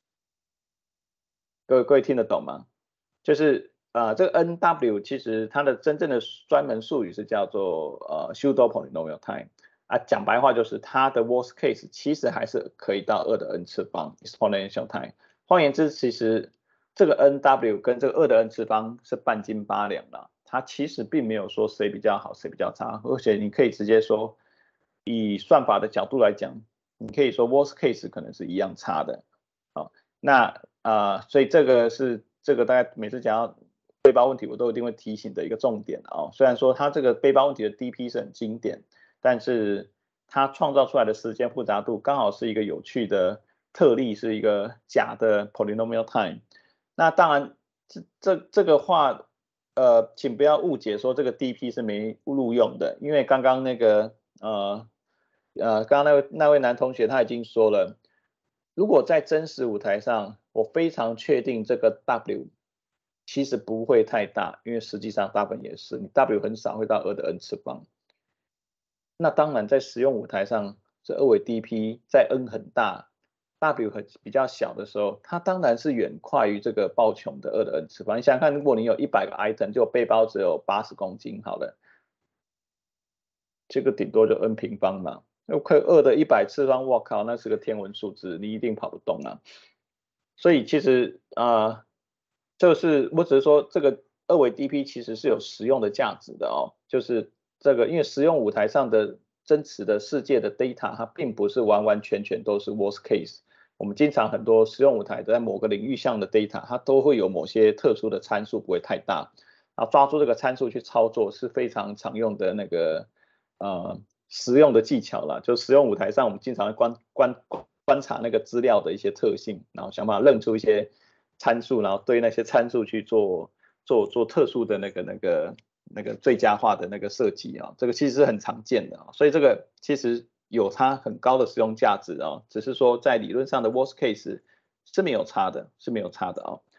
各位各位听得懂吗？就是啊、呃，这个 N W 其实它的真正的专门术语是叫做呃 pseudo polynomial time 啊，讲白话就是它的 worst case 其实还是可以到二的 n 次方 exponential time。换言之，其实这个 N W 跟这个二的 n 次方是半斤八两啦，它其实并没有说谁比较好谁比较差，而且你可以直接说，以算法的角度来讲，你可以说 worst case 可能是一样差的。好，那啊、呃，所以这个是这个大概每次讲到背包问题，我都一定会提醒的一个重点啊、哦。虽然说它这个背包问题的 D P 是很经典，但是它创造出来的时间复杂度刚好是一个有趣的特例，是一个假的 polynomial time。那当然，这这这个话，呃，请不要误解说这个 D P 是没录用的，因为刚刚那个呃呃，刚刚那位那位男同学他已经说了。如果在真实舞台上，我非常确定这个 W 其实不会太大，因为实际上大部分也是，你 W 很少会到二的 n 次方。那当然在实用舞台上，这二维 D P 在 n 很大 ，W 很比较小的时候，它当然是远快于这个暴穷的二的 n 次方。你想想看，如果你有一百个 item，就背包只有八十公斤，好了，这个顶多就 n 平方嘛。那可二的一百次方，我靠，那是个天文数字，你一定跑不动啊。所以其实啊、呃，就是我只是说这个二维 D P 其实是有实用的价值的哦，就是这个因为实用舞台上的真实的世界的 data 它并不是完完全全都是 worst case， 我们经常很多实用舞台在某个领域上的 data 它都会有某些特殊的参数不会太大，然后抓住这个参数去操作是非常常用的那个呃实用的技巧啦，就实用舞台上我们经常观观观察那个资料的一些特性，然后想办法认出一些参数，然后对那些参数去做做做特殊的那个那个那个最佳化的那个设计啊，这个其实是很常见的啊，所以这个其实有它很高的实用价值啊，只是说在理论上的 worst case 是没有差的，是没有差的啊。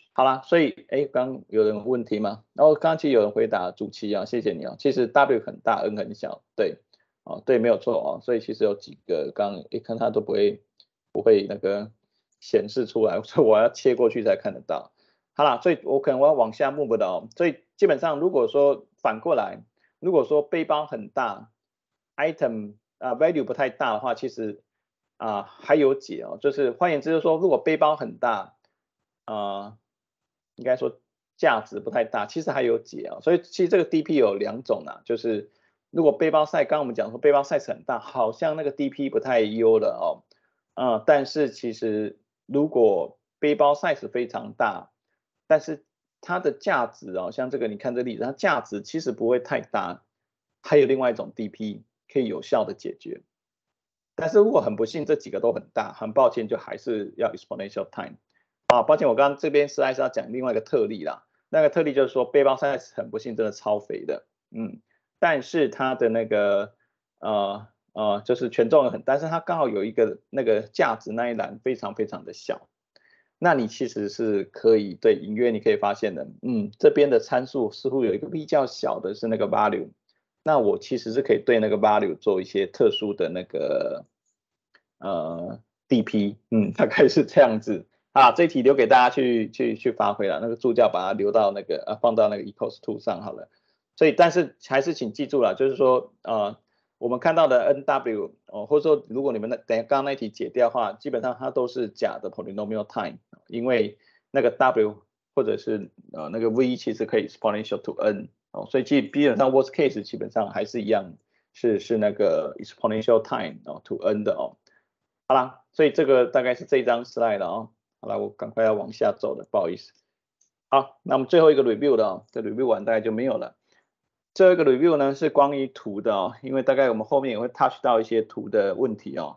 好啦，所以哎，刚有人问题吗？然后刚刚其实有人回答主期啊，谢谢你啊。其实 W 很大，N 很小，对，哦对，没有错哦。所以其实有几个刚刚一看它都不会不会那个显示出来，所以我要切过去才看得到。好啦，所以我可能我要往下 move 的哦。所以基本上如果说反过来，如果说背包很大 ，item 啊、呃、value 不太大的话，其实啊、呃、还有解哦。就是换言之就是说，如果背包很大啊。呃应该说价值不太大，其实还有解啊，所以其实这个 D P 有两种啊，就是如果背包 size，刚刚我们讲说背包 size 很大，好像那个 D P 不太优了哦，啊、呃，但是其实如果背包 size 非常大，但是它的价值哦，像这个你看这例子，它价值其实不会太大，还有另外一种 D P 可以有效的解决。但是如果很不幸这几个都很大，很抱歉就还是要 exponential time。啊，抱歉，我刚刚这边实在是要讲另外一个特例啦。那个特例就是说，背包 size 很不幸真的超肥的，嗯，但是它的那个呃呃就是权重很，但是它刚好有一个那个价值那一栏非常非常的小。那你其实是可以对隐约你可以发现的，嗯，这边的参数似乎有一个比较小的是那个 value， 那我其实是可以对那个 value 做一些特殊的那个呃 D P， 嗯，大概是这样子。啊，这一题留给大家去去去发挥了，那个助教把它留到那个呃放到那个 equals to 上好了。所以，但是还是请记住了，就是说呃我们看到的 N W 哦，或者说如果你们那等下刚刚那一题解掉的话，基本上它都是假的 polynomial time， 因为那个 W 或者是呃那个 V 其实可以 exponential to N 哦，所以基基本上 worst case 基本上还是一样是是那个 exponential time 哦 to N 的哦。好啦，所以这个大概是这一张 slide 了哦。好了，我赶快要往下走了，不好意思。好，那我们最后一个 review 的哦，这 review 完大概就没有了。最后一个 review 呢是关于图的哦，因为大概我们后面也会 touch 到一些图的问题哦。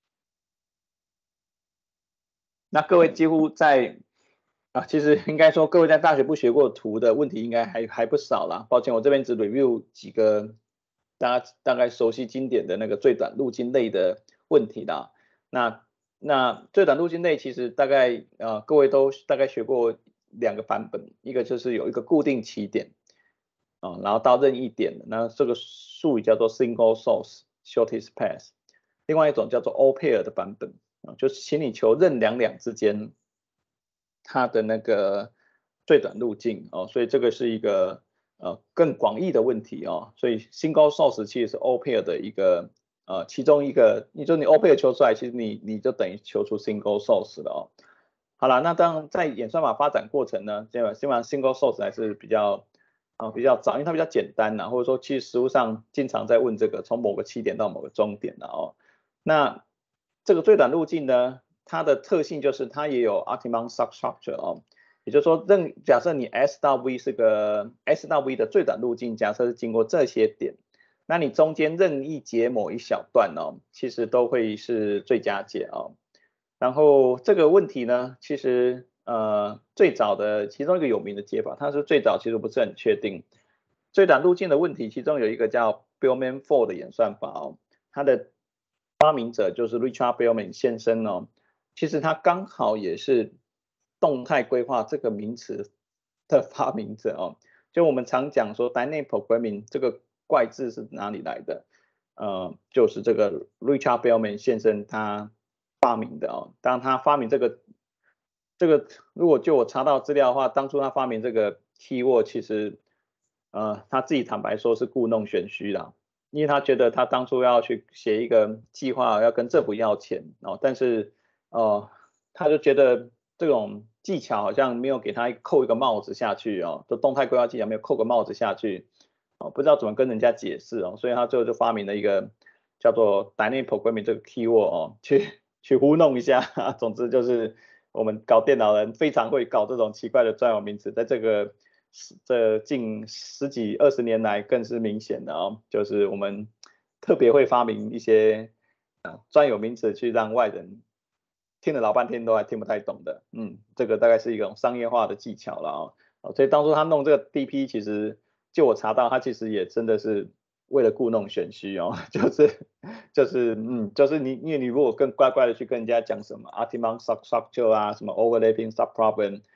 那各位几乎在啊，其实应该说各位在大学不学过图的问题应该还还不少啦。抱歉，我这边只 review 几个大家大概熟悉经典的那个最短路径类的问题啦。那那最短路径类其实大概呃各位都大概学过两个版本，一个就是有一个固定起点啊、呃，然后到任意点，那这个术语叫做 single source shortest path， 另外一种叫做 all pair 的版本啊、呃，就是请你求任两两之间它的那个最短路径哦，所以这个是一个呃更广义的问题哦，所以 single source 其实是 all pair 的一个。呃，其中一个，你说你 O P 求出来，其实你你就等于求出 single source 了哦。好了，那当然在演算法发展过程呢，基本基本上 single source 还是比较啊、呃、比较早，因为它比较简单呐，或者说其实实务上经常在问这个从某个起点到某个终点的哦。那这个最短路径呢，它的特性就是它也有 optimum substructure 哦，也就是说，任假设你 S 到 V 是个 S 到 V 的最短路径，假设是经过这些点。那你中间任意解某一小段哦，其实都会是最佳解哦。然后这个问题呢，其实呃最早的其中一个有名的解法，它是最早其实不是很确定。最短路径的问题，其中有一个叫 Bellman-Ford 的演算法哦，它的发明者就是 Richard Bellman 先生哦。其实他刚好也是动态规划这个名词的发明者哦。就我们常讲说 dynamic programming 这个怪字是哪里来的？呃，就是这个 Richard Bellman 先生他发明的哦。当他发明这个这个，如果就我查到资料的话，当初他发明这个 keyword 其实呃他自己坦白说是故弄玄虚啦，因为他觉得他当初要去写一个计划要跟政府要钱哦，但是呃他就觉得这种技巧好像没有给他扣一个帽子下去哦，就动态规划技巧没有扣个帽子下去。哦，不知道怎么跟人家解释哦，所以他最后就发明了一个叫做 dynamic programming 这个 keyword 哦，去去糊弄一下。总之就是我们搞电脑人非常会搞这种奇怪的专有名词，在这个这近十几二十年来更是明显的哦，就是我们特别会发明一些啊专有名词去让外人听了老半天都还听不太懂的。嗯，这个大概是一种商业化的技巧了哦。所以当初他弄这个 D P 其实。就我查到，他其实也真的是为了故弄玄虚哦，就是就是嗯，就是你因为你如果更乖乖的去跟人家讲什么 optimum substructure 啊，什么 overlapping subproblem 哦，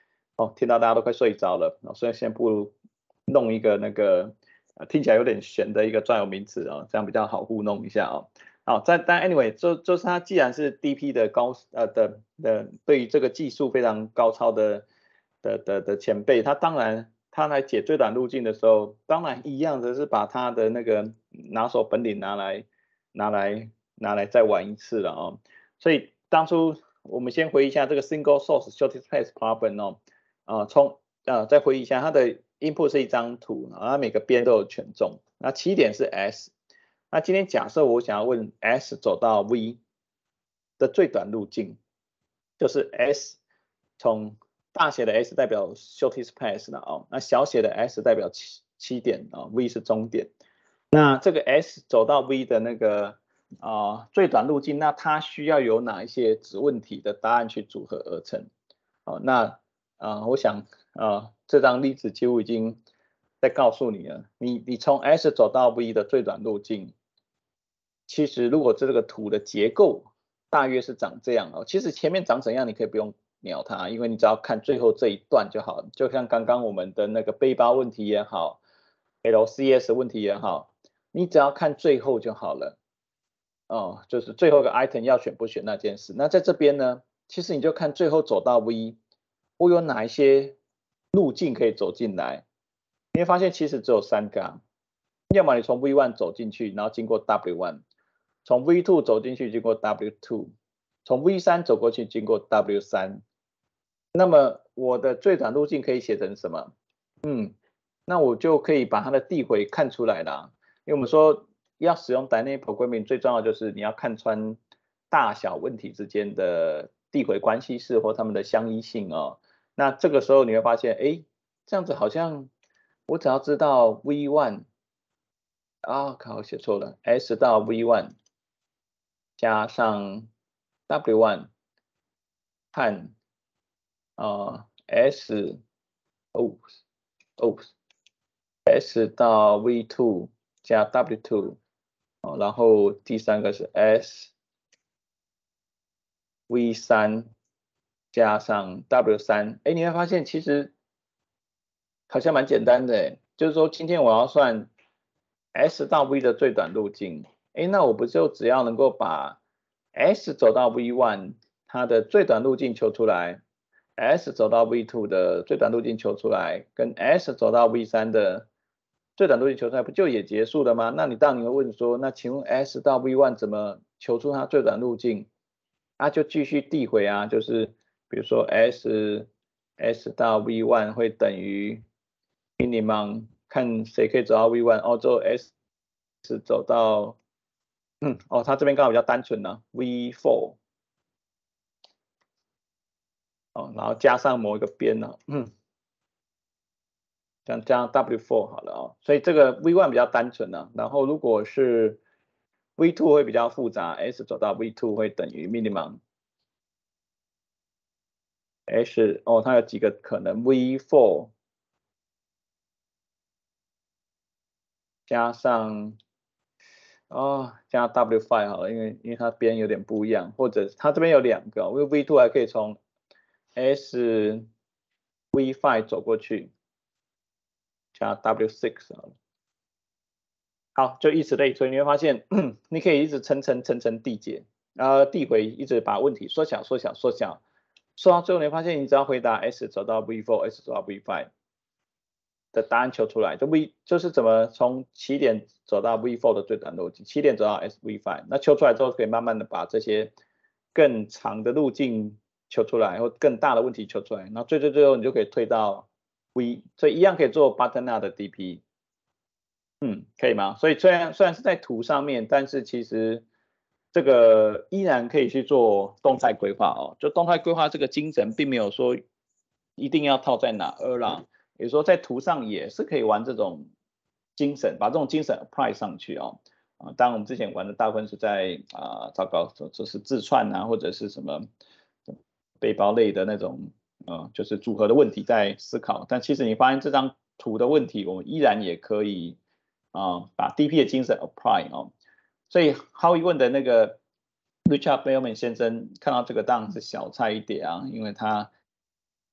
哦，听到大家都快睡着了，哦、所以先不如弄一个那个、呃、听起来有点玄的一个专有名词啊、哦，这样比较好糊弄一下哦。好，但但 anyway， 就就是它既然是 D P 的高呃的的对于这个技术非常高超的的的的前辈，他当然他来解最短路径的时候，当然一样的是把他的那个拿手本领拿来拿来拿来再玩一次了哦。所以当初我们先回忆一下这个 single source shortest path problem 哦，呃从呃再回忆一下它的 input 是一张图，然后它每个边都有权重，那起点是 S。那今天假设我想要问 S 走到 V 的最短路径，就是 S 从大写的 S 代表 shortest path 了哦，那小写的 S 代表起起点啊、哦、，V 是终点。那这个 S 走到 V 的那个啊、呃、最短路径，那它需要有哪一些子问题的答案去组合而成？哦，那啊、呃，我想啊、呃，这张例子几乎已经在告诉你了，你你从 S 走到 V 的最短路径。其实如果这个图的结构大约是长这样哦，其实前面长怎样你可以不用鸟它，因为你只要看最后这一段就好了。就像刚刚我们的那个背包问题也好 ，L C S 问题也好，你只要看最后就好了。哦，就是最后一个 item 要选不选那件事。那在这边呢，其实你就看最后走到 V， 我有哪一些路径可以走进来，你会发现其实只有三个、啊，要么你从 V 一 走进去，然后经过 W 一。从 V 二 走进去经过 W 二， 从 V 三 走过去经过 W 三， 那么我的最短路径可以写成什么？嗯，那我就可以把它的递回看出来了。因为我们说要使用 dynamic programming 最重要就是你要看穿大小问题之间的递回关系式或它们的相依性哦。那这个时候你会发现，哎，这样子好像我只要知道 V 一 啊，靠，写错了 ，S 到 V 一。加上 W 一 和呃 S 哦哦 S 到 V 二 加 W 二，哦，然后第三个是 S V 三 加上 W 三，哎，你会发现其实好像蛮简单的，就是说今天我要算 S 到 V 的最短路径，哎，那我不就只要能够把 S 走到 V 一 它的最短路径求出来 ，S 走到 V 二 的最短路径求出来，跟 S 走到 V 三 的最短路径求出来，不就也结束了吗？那你当然你会问说，那请问 S 到 V 一 怎么求出它最短路径？啊，就继续递回啊，就是比如说 S S 到 V 一 会等于 minimum， 看谁可以走到 V 一， 哦，之后 S 走到，嗯，哦，它这边刚好比较单纯呢、啊、，V 四。哦，然后加上某一个边呢、哦，嗯，像加上 W 四 好了哦，所以这个 V 一 比较单纯呢、啊，然后如果是 V 二 会比较复杂 ，S 走到 V 二 会等于 minimum S 哦，它有几个可能 V 四 加上哦加 W 五 好了，因为因为它边有点不一样，或者它这边有两个，因为 V 二 还可以从 S V 五 走过去。加 W 六 好了，好，就以此类推，你会发现你可以一直层层层层递减，然后递回，一直把问题缩小缩小缩小，缩到最后你会发现，你只要回答 S 走到 V 四 ，S 走到 V 五 的答案求出来，就 V 就是怎么从起点走到 V 四 的最短路径，起点走到 S V 五，那求出来之后可以慢慢的把这些更长的路径求出来，或更大的问题求出来，然后最最最后你就可以推到 V， 所以一样可以做 button up 的 D P。嗯，可以吗？所以虽然虽然是在图上面，但是其实这个依然可以去做动态规划哦。就动态规划这个精神，并没有说一定要套在哪儿啦，也就是说在图上也是可以玩这种精神，把这种精神 apply 上去哦。啊，当然我们之前玩的大部分是在啊，糟糕，就是自串啊，或者是什么背包类的那种，呃，就是组合的问题在思考。但其实你发现这张图的问题，我们依然也可以。啊，把 D P 的精神 apply 哦，所以毫无疑问的那个 Richard Bellman 先生看到这个当然是小菜一碟啊，因为他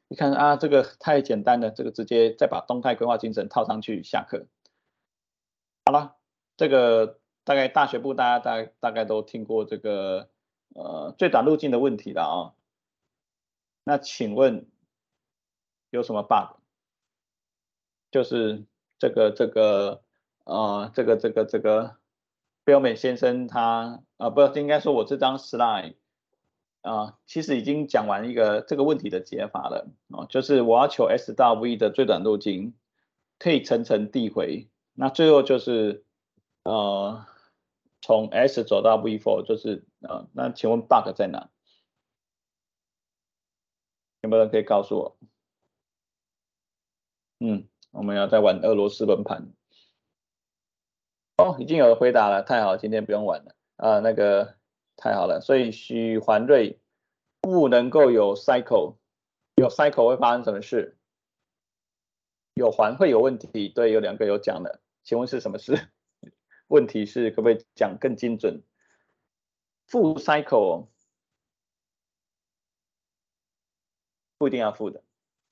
你看啊，这个太简单了，这个直接再把动态规划精神套上去，下课。好了，这个大概大学部大家大大概都听过这个呃最短路径的问题了啊。那请问有什么 bug？ 就是这个这个呃这个这个这个彪美先生他啊不应该说我这张 slide 啊其实已经讲完一个这个问题的解法了啊，就是我要求 S 到 V 的最短路径可以层层递回，那最后就是呃从 S 走到 V 四 就是呃那请问 bug 在哪？有没有人可以告诉我？嗯，我们要再玩俄罗斯轮盘。哦，已经有人回答了，太好了，今天不用玩了啊，那个太好了，所以许环瑞不能够有 cycle， 有 cycle 会发生什么事？有环会有问题，对，有两个有讲的，请问是什么事？问题是可不可以讲更精准？负 cycle 不一定要负的，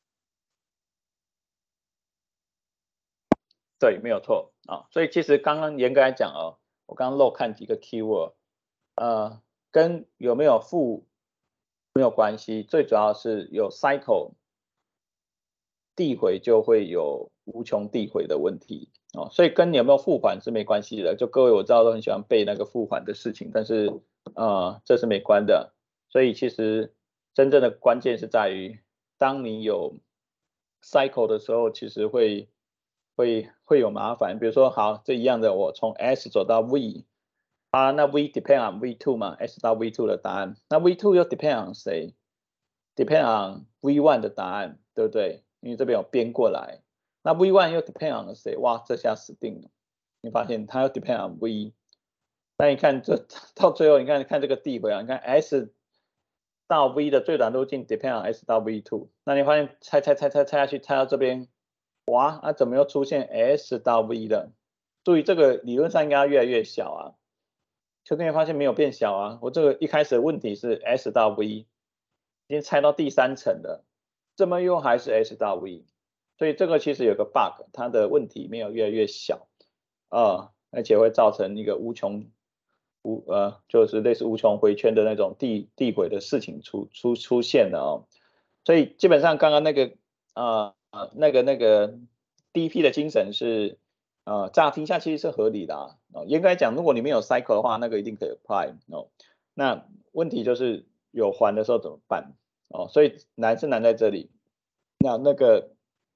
对，没有错啊，所以其实刚刚严格来讲哦，我刚刚漏看几个 keyword， 呃，跟有没有负没有关系，最主要是有 cycle。递回就会有无穷递回的问题哦，所以跟你有没有付款是没关系的。就各位我知道都很喜欢背那个付款的事情，但是呃这是没关的。所以其实真正的关键是在于，当你有 cycle 的时候，其实会会会有麻烦。比如说好这一样的，我从 S 走到 V 啊，那 V depend on V 二 嘛 ，S 到 V 二的答案，那 V 二又 depend on 谁 ？depend on V 一 的答案，对不对？因为这边有编过来，那 V 一 又 depend on 谁？哇，这下死定了！你发现它要 depend on V， 那你看这到最后，你看看这个递回啊，你看 S 到 V 的最短路径 depend on S 到 V 二， 那你发现猜猜猜猜猜下去，猜到这边，哇，那、啊、怎么又出现 S 到 V 的？注意这个理论上应该要越来越小啊，就跟你发现没有变小啊，我这个一开始的问题是 S 到 V， 已经猜到第三层了。这么用还是 S 到 V， 所以这个其实有个 bug， 它的问题没有越来越小，呃，而且会造成一个无穷无呃，就是类似无穷回圈的那种递递回的事情出出出现了哦。所以基本上刚刚那个呃呃那个那个 D P 的精神是呃乍听下其实是合理的啊。哦，严格来讲，如果你没有 cycle 的话，那个一定可以 apply 哦。那问题就是有环的时候怎么办？哦，所以难是难在这里。那那个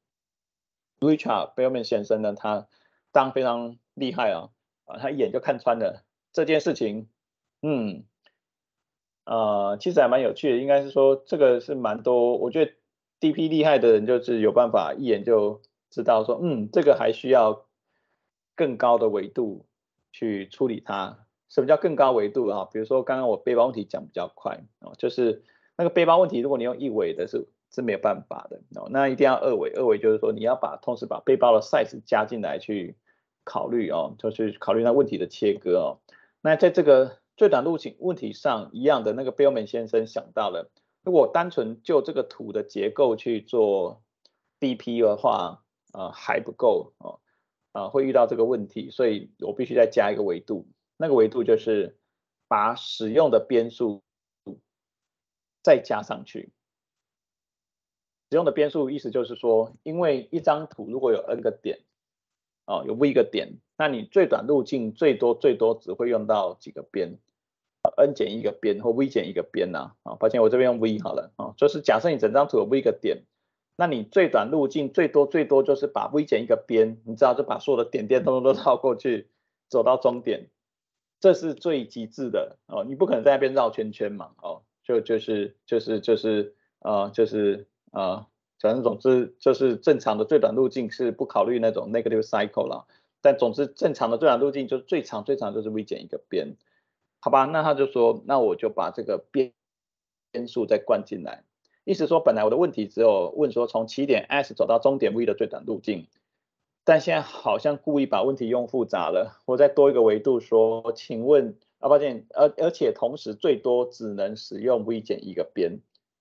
Richard Bellman 先生呢，他当然非常厉害啊，啊，他一眼就看穿了这件事情。嗯，呃，其实还蛮有趣的，应该是说这个是蛮多，我觉得 D P 厉害的人就是有办法一眼就知道说，嗯，这个还需要更高的维度去处理它。什么叫更高维度啊？比如说刚刚我背包问题讲比较快哦，就是那个背包问题，如果你用一维的是是没有办法的哦，那一定要二维。二维就是说你要把同时把背包的 size 加进来去考虑哦，就去考虑那问题的切割哦。那在这个最短路径问题上一样的，那个 Bellman 先生想到了，如果单纯就这个图的结构去做 D P 的话，呃还不够哦，啊、呃、会遇到这个问题，所以我必须再加一个维度。那个维度就是把使用的边数再加上去。使用的边数意思就是说，因为一张图如果有 n 个点，哦，有 v 个点，那你最短路径最多最多只会用到几个边 ，n 减一个边或 v 减一个边呐、啊。啊，抱歉，我这边用 v 好了啊，就是假设你整张图有 v 个点，那你最短路径最多最多就是把 v 减一个边，你知道就把所有的点点通通都绕过去，走到终点。这是最极致的哦，你不可能在那边绕圈圈嘛，哦，就就是就是就是呃就是呃，反正总之就是正常的最短路径是不考虑那种 negative cycle 啦，但总之正常的最短路径就是最长最长就是 v 减一个边，好吧？那他就说，那我就把这个边边数再灌进来，意思说本来我的问题只有问说从起点 S 走到终点 V 的最短路径。但现在好像故意把问题用复杂了，我再多一个维度说，请问啊，抱歉，而而且同时最多只能使用 v 减一个边，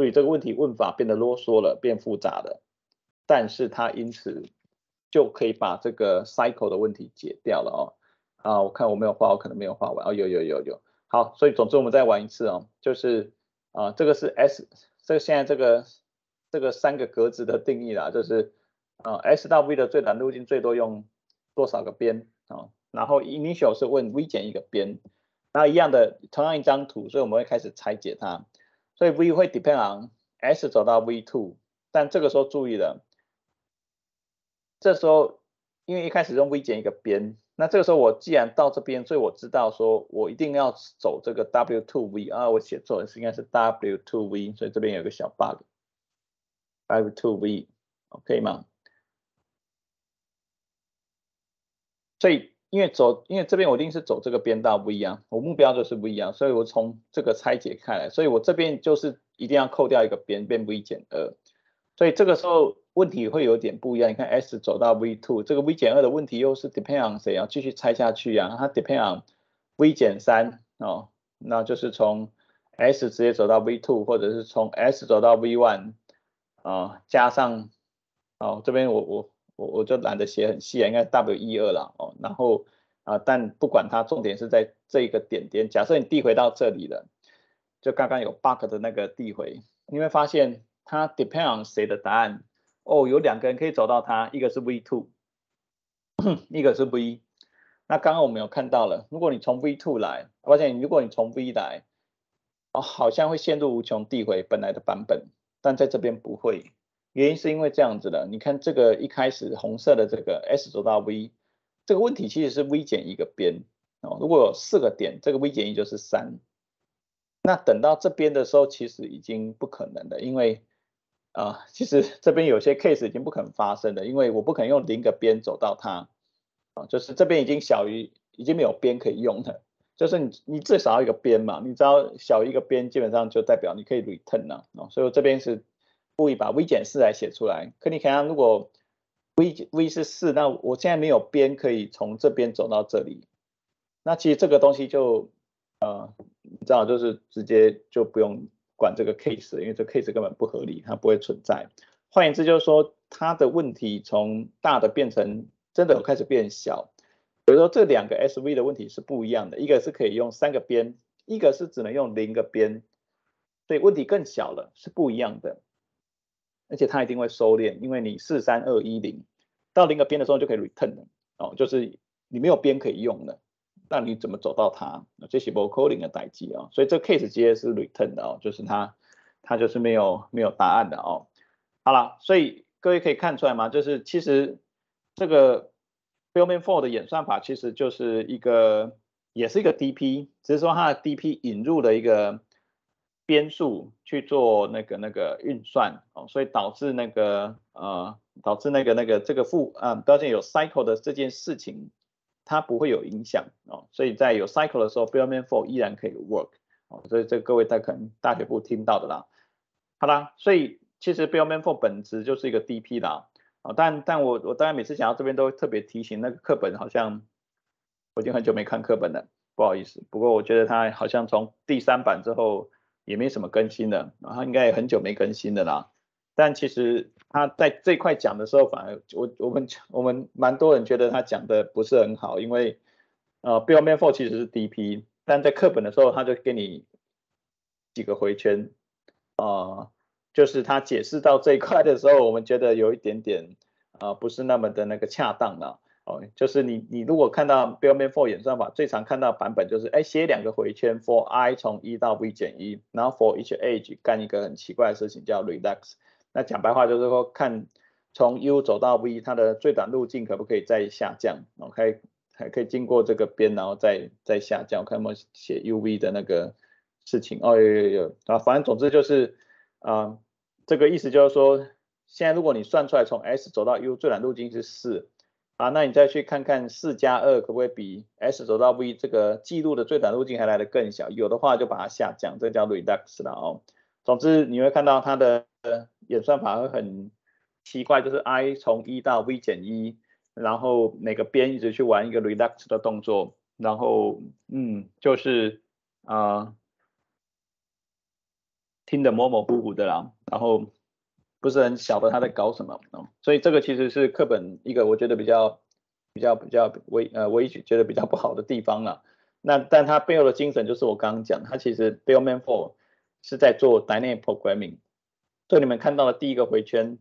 所以这个问题问法变得啰嗦了，变复杂了，但是它因此就可以把这个 cycle 的问题解掉了哦。啊，我看我没有画，我可能没有画完哦，有有有有。好，所以总之我们再玩一次哦，就是啊，这个是 S， 这个现在这个这个三个格子的定义啦，就是啊 S 到 V 的最短路径最多用多少个边啊，然后 initial 是问 V 减一个边，然后一样的同样一张图，所以我们会开始拆解它，所以 V 会 depend on S 走到 V 二， 但这个时候注意了，这时候因为一开始用 V 减一个边，那这个时候我既然到这边，所以我知道说我一定要走这个 W 二 V 啊，我写错了，是应该是 W 二 V， 所以这边有个小 bug， W 二 V， 可以吗？所以因为走，因为这边我一定是走这个边到 V 啊，我目标就是 V 啊，所以我从这个拆解开来，所以我这边就是一定要扣掉一个边，变 V 减二，所以这个时候问题会有点不一样。你看 S 走到 V 二， 这个 V 减二的问题又是 depend on 谁啊？继续拆下去啊，它 depend on V 减三哦，那就是从 S 直接走到 V 二， 或者是从 S 走到 V 一 啊，加上哦这边我我。我我就懒得写很细啊，应该 W 一 二啦哦，然后啊，但不管它，重点是在这个点点。假设你递回到这里了，就刚刚有 bug 的那个递回，你会发现它 depend on 谁的答案哦，有两个人可以走到它，一个是 V 二， 一个是 V。那刚刚我们有看到了，如果你从 V 二 来，而且如果你从 V 来，哦，好像会陷入无穷递回本来的版本，但在这边不会。原因是因为这样子的，你看这个一开始红色的这个 S 走到 V， 这个问题其实是 V 减一个边哦，如果有四个点，这个 V 减一就是三。那等到这边的时候，其实已经不可能了，因为啊、呃，其实这边有些 case 已经不可能发生了，因为我不可能用零个边走到它啊、哦，就是这边已经小于，已经没有边可以用了，就是你你最少要一个边嘛，你只要小于一个边，基本上就代表你可以 return 了啊、哦，所以我这边是。故意把 V 减四来写出来，可你看看，如果 V V 是四，那我现在没有边可以从这边走到这里，那其实这个东西就呃，你知道，就是直接就不用管这个 case， 因为这 case 根本不合理，它不会存在。换言之，就是说它的问题从大的变成真的有开始变小。比如说这两个 S V 的问题是不一样的，一个是可以用三个边，一个是只能用零个边，所以问题更小了，是不一样的。而且它一定会收敛，因为你四三二一零到零个边的时候就可以 return 了哦，就是你没有边可以用了，那你怎么走到它？这是 vocoding 的代际啊，所以这 case 直接是 return 的哦，就是它它就是没有没有答案的哦。好了，所以各位可以看出来吗？就是其实这个 Bellman Four 的演算法其实就是一个也是一个 D P， 只是说它的 D P 引入了一个边数去做那个那个运算哦，所以导致那个呃导致那个那个这个负啊，标签有 cycle 的这件事情，它不会有影响哦，所以在有 cycle 的时候 Bellman Four 依然可以 work 哦，所以这各位大可能大学部听到的啦。好啦，所以其实 Bellman Four 本质就是一个 D P 啦啊，但但我我当然每次讲到这边都会特别提醒，那个课本好像我已经很久没看课本了，不好意思，不过我觉得它好像从第三版之后。也没什么更新了，然后应该也很久没更新的啦。但其实他在这块讲的时候，反而我我们我们蛮多人觉得他讲的不是很好，因为呃 Bellman Four 其实是 D P， 但在课本的时候他就给你几个回圈，呃，就是他解释到这一块的时候，我们觉得有一点点啊、呃、不是那么的那个恰当了。哦，就是你你如果看到 Bellman Four 演算法，最常看到版本就是，哎，写两个回圈 ，for i 从一到 v 减一，然后 for each edge 干一个很奇怪的事情叫 relax。那讲白话就是说，看从 u 走到 v， 它的最短路径可不可以再下降？哦，可以还可以经过这个边，然后再再下降。我看有没有写 uv 的那个事情？哦，有有有啊，反正总之就是啊、呃，这个意思就是说，现在如果你算出来从 s 走到 u 最短路径是四。啊，那你再去看看四加二可不可以比 S 走到 V 这个记录的最短路径还来得更小？有的话就把它下降，这叫 reduce 了哦。总之你会看到它的演算法会很奇怪，就是 I 从一到 V 减一，然后每个边一直去玩一个 reduce 的动作，然后嗯，就是啊、呃， 听得模模糊糊的啦，然后不是很晓得他在搞什么，哦，所以这个其实是课本一个我觉得比较比较比较微呃我觉得比较不好的地方啦。那但它背后的精神就是我刚刚讲，它其实 Bellman Four 是在做 dynamic programming。所以你们看到的第一个回圈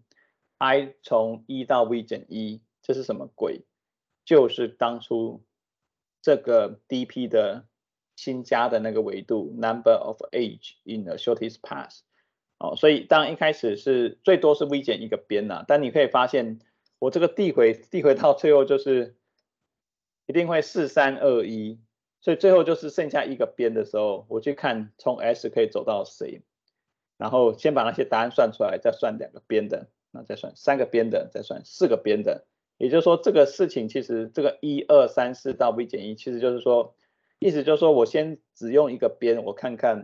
，i 从一到 v 减一，这是什么鬼？就是当初这个 D P 的新加的那个维度 number of age in the shortest path。哦，所以当然一开始是最多是 v 减一个边啦，但你可以发现我这个递回递回到最后就是一定会四三二一，所以最后就是剩下一个边的时候，我去看从 S 可以走到谁。然后先把那些答案算出来，再算两个边的，那再算三个边的，再算四个边的。也就是说，这个事情其实这个一二三四到 v 减一，其实就是说，意思就是说我先只用一个边，我看看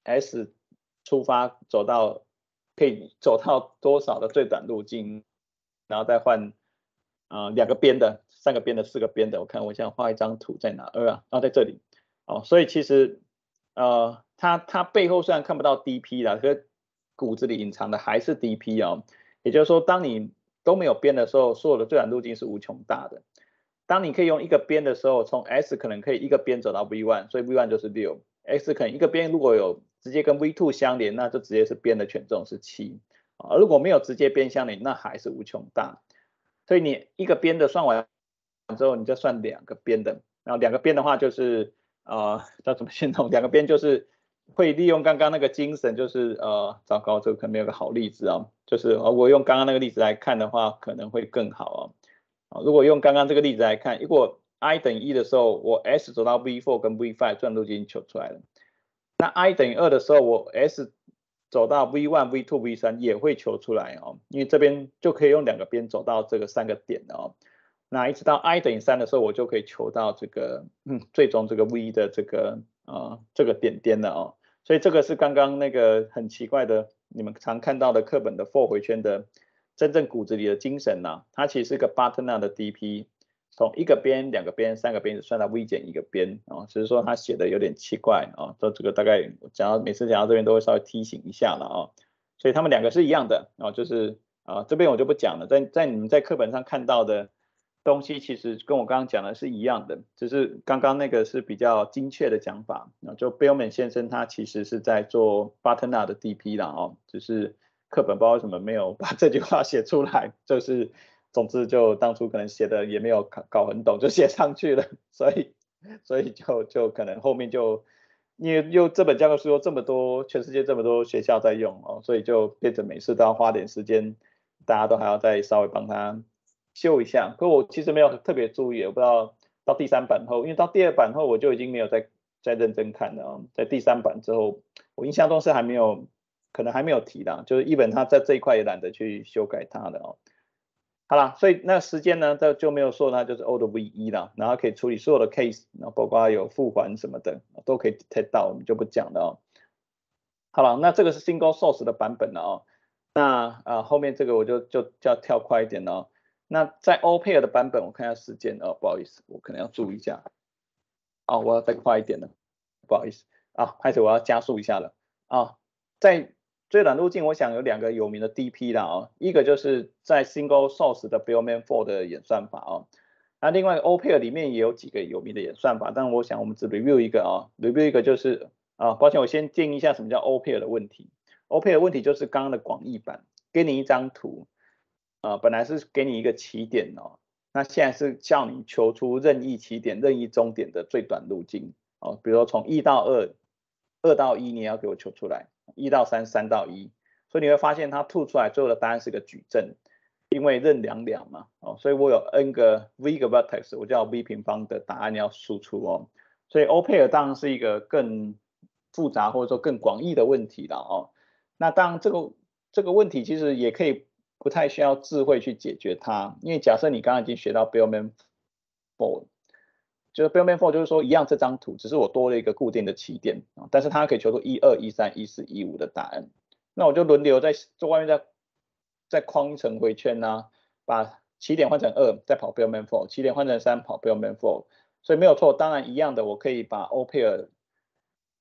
S 出发走到可以走到多少的最短路径，然后再换啊、呃、两个边的、三个边的、四个边的。我看我现在画一张图在哪？二啊，啊在这里。哦，所以其实呃。它它背后虽然看不到 D P 啦，可是骨子里隐藏的还是 D P 哦。也就是说，当你都没有边的时候，所有的最短路径是无穷大的。当你可以用一个边的时候，从 S 可能可以一个边走到 V 一，所以 V 一 就是六 ，X 可能一个边如果有直接跟 V 二 相连，那就直接是边的权重是七。而如果没有直接边相连，那还是无穷大。所以你一个边的算完之后，你就算两个边的，然后两个边的话就是呃叫怎么形容？两个边就是会利用刚刚那个精神，就是呃，糟糕，这个可能没有个好例子啊，就是呃，我用刚刚那个例子来看的话，可能会更好啊。如果用刚刚这个例子来看，如果 i 等于一的时候，我 S 走到 V 四 跟 V 五 转路径求出来了。那 i 等于二的时候，我 S 走到 V 一、V 二、V 三 也会求出来哦，因为这边就可以用两个边走到这个三个点哦。那一直到 i 等于三的时候，我就可以求到这个嗯，最终这个 V 的这个呃这个点点了哦。所以这个是刚刚那个很奇怪的，你们常看到的课本的 for 回圈的真正骨子里的精神呐、啊，它其实是个 button 的 D P， 从一个边、两个边、三个边算到 V 减一个边啊、哦，只是说它写的有点奇怪啊，这、哦、这个大概讲到每次讲到这边都会稍微提醒一下了啊、哦，所以他们两个是一样的啊、哦，就是啊、呃、这边我就不讲了，在在你们在课本上看到的东西其实跟我刚刚讲的是一样的，只是刚刚那个是比较精确的讲法。就 Bellman 先生他其实是在做 button up 的 D P 啦哦，只是课本不知道为什么没有把这句话写出来，就是总之就当初可能写的也没有搞很懂就写上去了，所以所以就就可能后面就因为又这本教科书这么多全世界这么多学校在用哦，所以就变成每次都要花点时间，大家都还要再稍微帮他修一下，可我其实没有特别注意，我不知道到第三版后，因为到第二版后我就已经没有再再认真看了啊。在第三版之后，我印象中是还没有，可能还没有提的，就是一本他在这一块也懒得去修改它的哦。好了，所以那时间呢，这就没有说它就是 O 的 V 一 了，然后可以处理所有的 case， 然后包括有复还什么的都可以 detect 到，我们就不讲了哦。好了，那这个是 single source 的版本了哦。那啊后面这个我就就就要跳快一点了哦。那在 O pair 的版本，我看一下时间哦，不好意思，我可能要注意一下。哦，我要再快一点了，不好意思啊，开始我要加速一下了啊。在最短路径，我想有两个有名的 D P 啦哦，一个就是在 single source 的 Bellman Four 的演算法哦，那另外 O pair 里面也有几个有名的演算法，但我想我们只 review 一个啊 ，review 一个就是啊，抱歉，我先定义一下什么叫 O pair 的问题。O pair 的问题就是刚刚的广义版，给你一张图。呃，本来是给你一个起点哦，那现在是叫你求出任意起点、任意终点的最短路径哦。比如说从一到二，二到一你也要给我求出来，一到三，三到一，所以你会发现它吐出来最后的答案是个矩阵，因为任两两嘛哦，所以我有 n 个 v 个 vertex， 我叫 v 平方的答案要输出哦。所以 O pair 当然是一个更复杂或者说更广义的问题了哦。那当然这个这个问题其实也可以。不太需要智慧去解决它，因为假设你刚刚已经学到 Bellman Four， 就是 Bellman Four 就是说一样这张图，只是我多了一个固定的起点，但是它可以求出一二、一三、一四、一五的答案。那我就轮流在做外面再再框一层回圈啊，把起点换成二，再跑 Bellman Four， 起点换成三跑 Bellman Four， 所以没有错，当然一样的，我可以把 O pair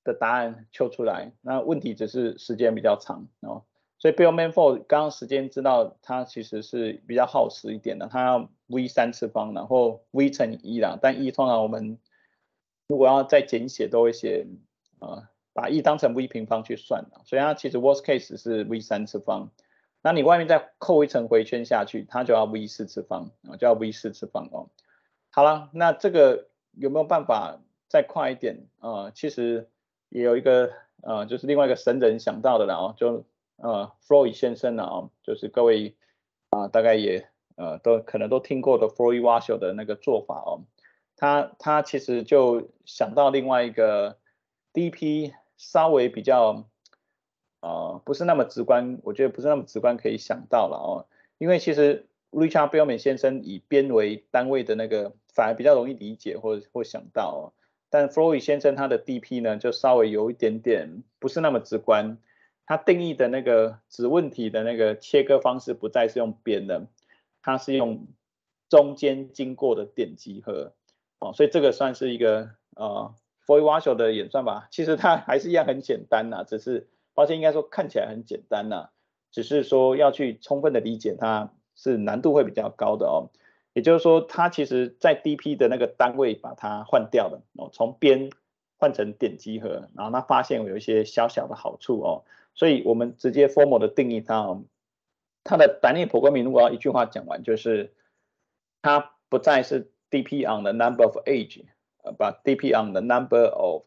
的答案求出来，那问题只是时间比较长哦。所以 Bellman Fold 刚刚时间知道它其实是比较耗时一点的，它要 v 三次方，然后 v 乘以一啦，但 e 通常我们如果要再简写都会写呃把 e 当成 v 平方去算，所以它其实 worst case 是 v 三次方，那你外面再扣一层回圈下去，它就要 v 四次方，就要 v 四次方哦。好了，那这个有没有办法再快一点？呃，其实也有一个呃，就是另外一个神人想到的了哦，就呃 Floyd 先生呢哦，就是各位啊、呃、大概也呃都可能都听过的 Floyd Warshall 的那个做法哦，他他其实就想到另外一个 D P 稍微比较呃不是那么直观，我觉得不是那么直观可以想到了哦，因为其实 Richard Bellman 先生以边为单位的那个反而比较容易理解或或想到哦，但 Floyd 先生他的 D P 呢就稍微有一点点不是那么直观，他定义的那个子问题的那个切割方式不再是用边的，它是用中间经过的点集合哦，所以这个算是一个呃 Floyd Warshall 的演算法，其实它还是一样很简单呐，只是抱歉应该说看起来很简单呐，只是说要去充分的理解它是难度会比较高的哦。也就是说，它其实在 D P 的那个单位把它换掉了哦，从边换成点集合，然后它发现有一些小小的好处哦，所以我们直接 formal 的定义它哦，它的 dynamic programming 如果要一句话讲完，就是它不再是 D P on the number of edge， but D P on the number of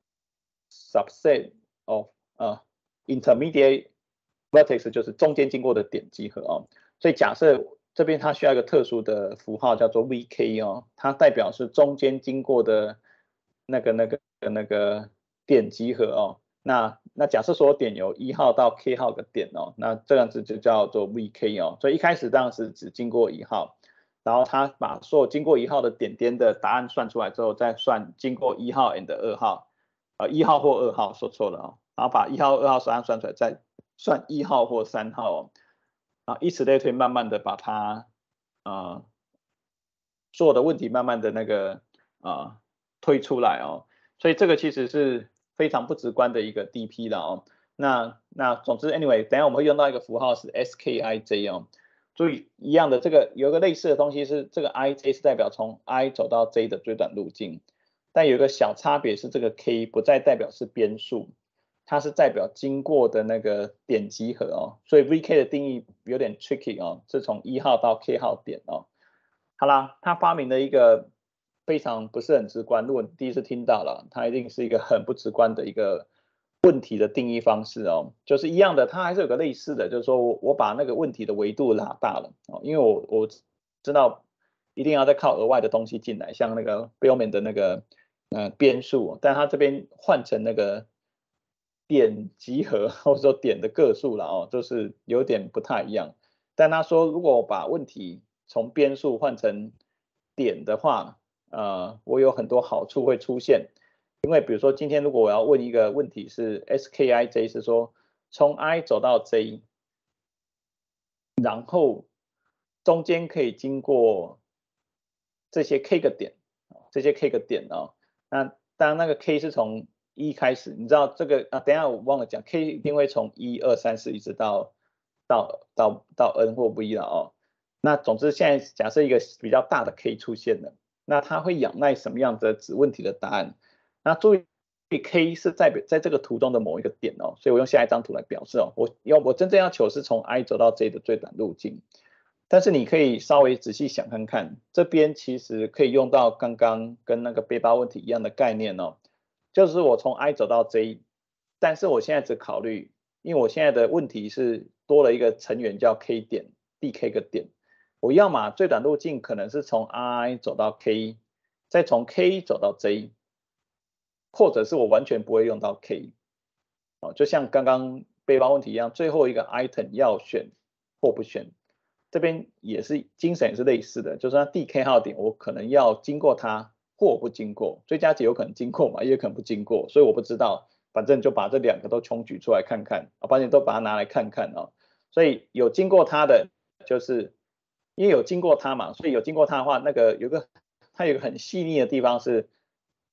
subset of 呃 intermediate vertex， 就是中间经过的点集合哦，所以假设这边它需要一个特殊的符号叫做 V K 哦，它代表是中间经过的那个那个那个点集合哦。那那假设所有点有一号到 K 号的点哦，那这样子就叫做 V K 哦。所以一开始当然是只经过一号，然后它把所有经过一号的点点的答案算出来之后，再算经过一号 and 二号，呃一号或二号说错了哦，然后把一号、二号答案算出来，再算一号或三号哦。啊，以此类推，慢慢的把它呃所有的问题慢慢的那个呃推出来哦，所以这个其实是非常不直观的一个 D P 了哦。那那总之 anyway， 等一下我们会用到一个符号是 S K I J 哦，注意一样的这个有一个类似的东西是这个 I J 是代表从 I 走到 J 的最短路径，但有一个小差别是这个 K 不再代表是边数。它是代表经过的那个点集合哦，所以 V K 的定义有点 tricky 哦，是从一号到 K 号点哦。好啦，他发明了一个非常不是很直观，如果你第一次听到了，它一定是一个很不直观的一个问题的定义方式哦，就是一样的，它还是有个类似的，就是说我我把那个问题的维度拉大了哦，因为我我知道一定要再靠额外的东西进来，像那个 Bellman 的那个呃边数，但它这边换成那个点集合或者说点的个数了哦，就是有点不太一样。但他说，如果我把问题从边数换成点的话，呃，我有很多好处会出现。因为比如说今天如果我要问一个问题是 S K I J， 是说从 I 走到 J， 然后中间可以经过这些 K 个点，这些 K 个点哦，那当那个 K 是从一开始，你知道这个啊？等一下我忘了讲 ，K 一定会从一二三四一直到到到到 n 或 v 了哦。那总之现在假设一个比较大的 K 出现了，那它会仰赖什么样的子问题的答案？那注意 K 是在在这个图中的某一个点哦，所以我用下一张图来表示哦。我要我真正要求是从 I 走到 J 的最短路径，但是你可以稍微仔细想看看，这边其实可以用到刚刚跟那个背包问题一样的概念哦。就是我从 I 走到 J， 但是我现在只考虑，因为我现在的问题是多了一个成员叫 K 点 ，D K 个点，我要嘛最短路径可能是从 I 走到 K， 再从 K 走到 J， 或者是我完全不会用到 K， 哦，就像刚刚背包问题一样，最后一个 item 要选或不选，这边也是精神也是类似的，就是说 D K 号点我可能要经过它。或不经过，追加解有可能经过嘛，也有可能不经过，所以我不知道，反正就把这两个都穷举出来看看，啊，把你都把它拿来看看哦。所以有经过它的，就是因为有经过它嘛，所以有经过它的话，那个有个它有个很细腻的地方是，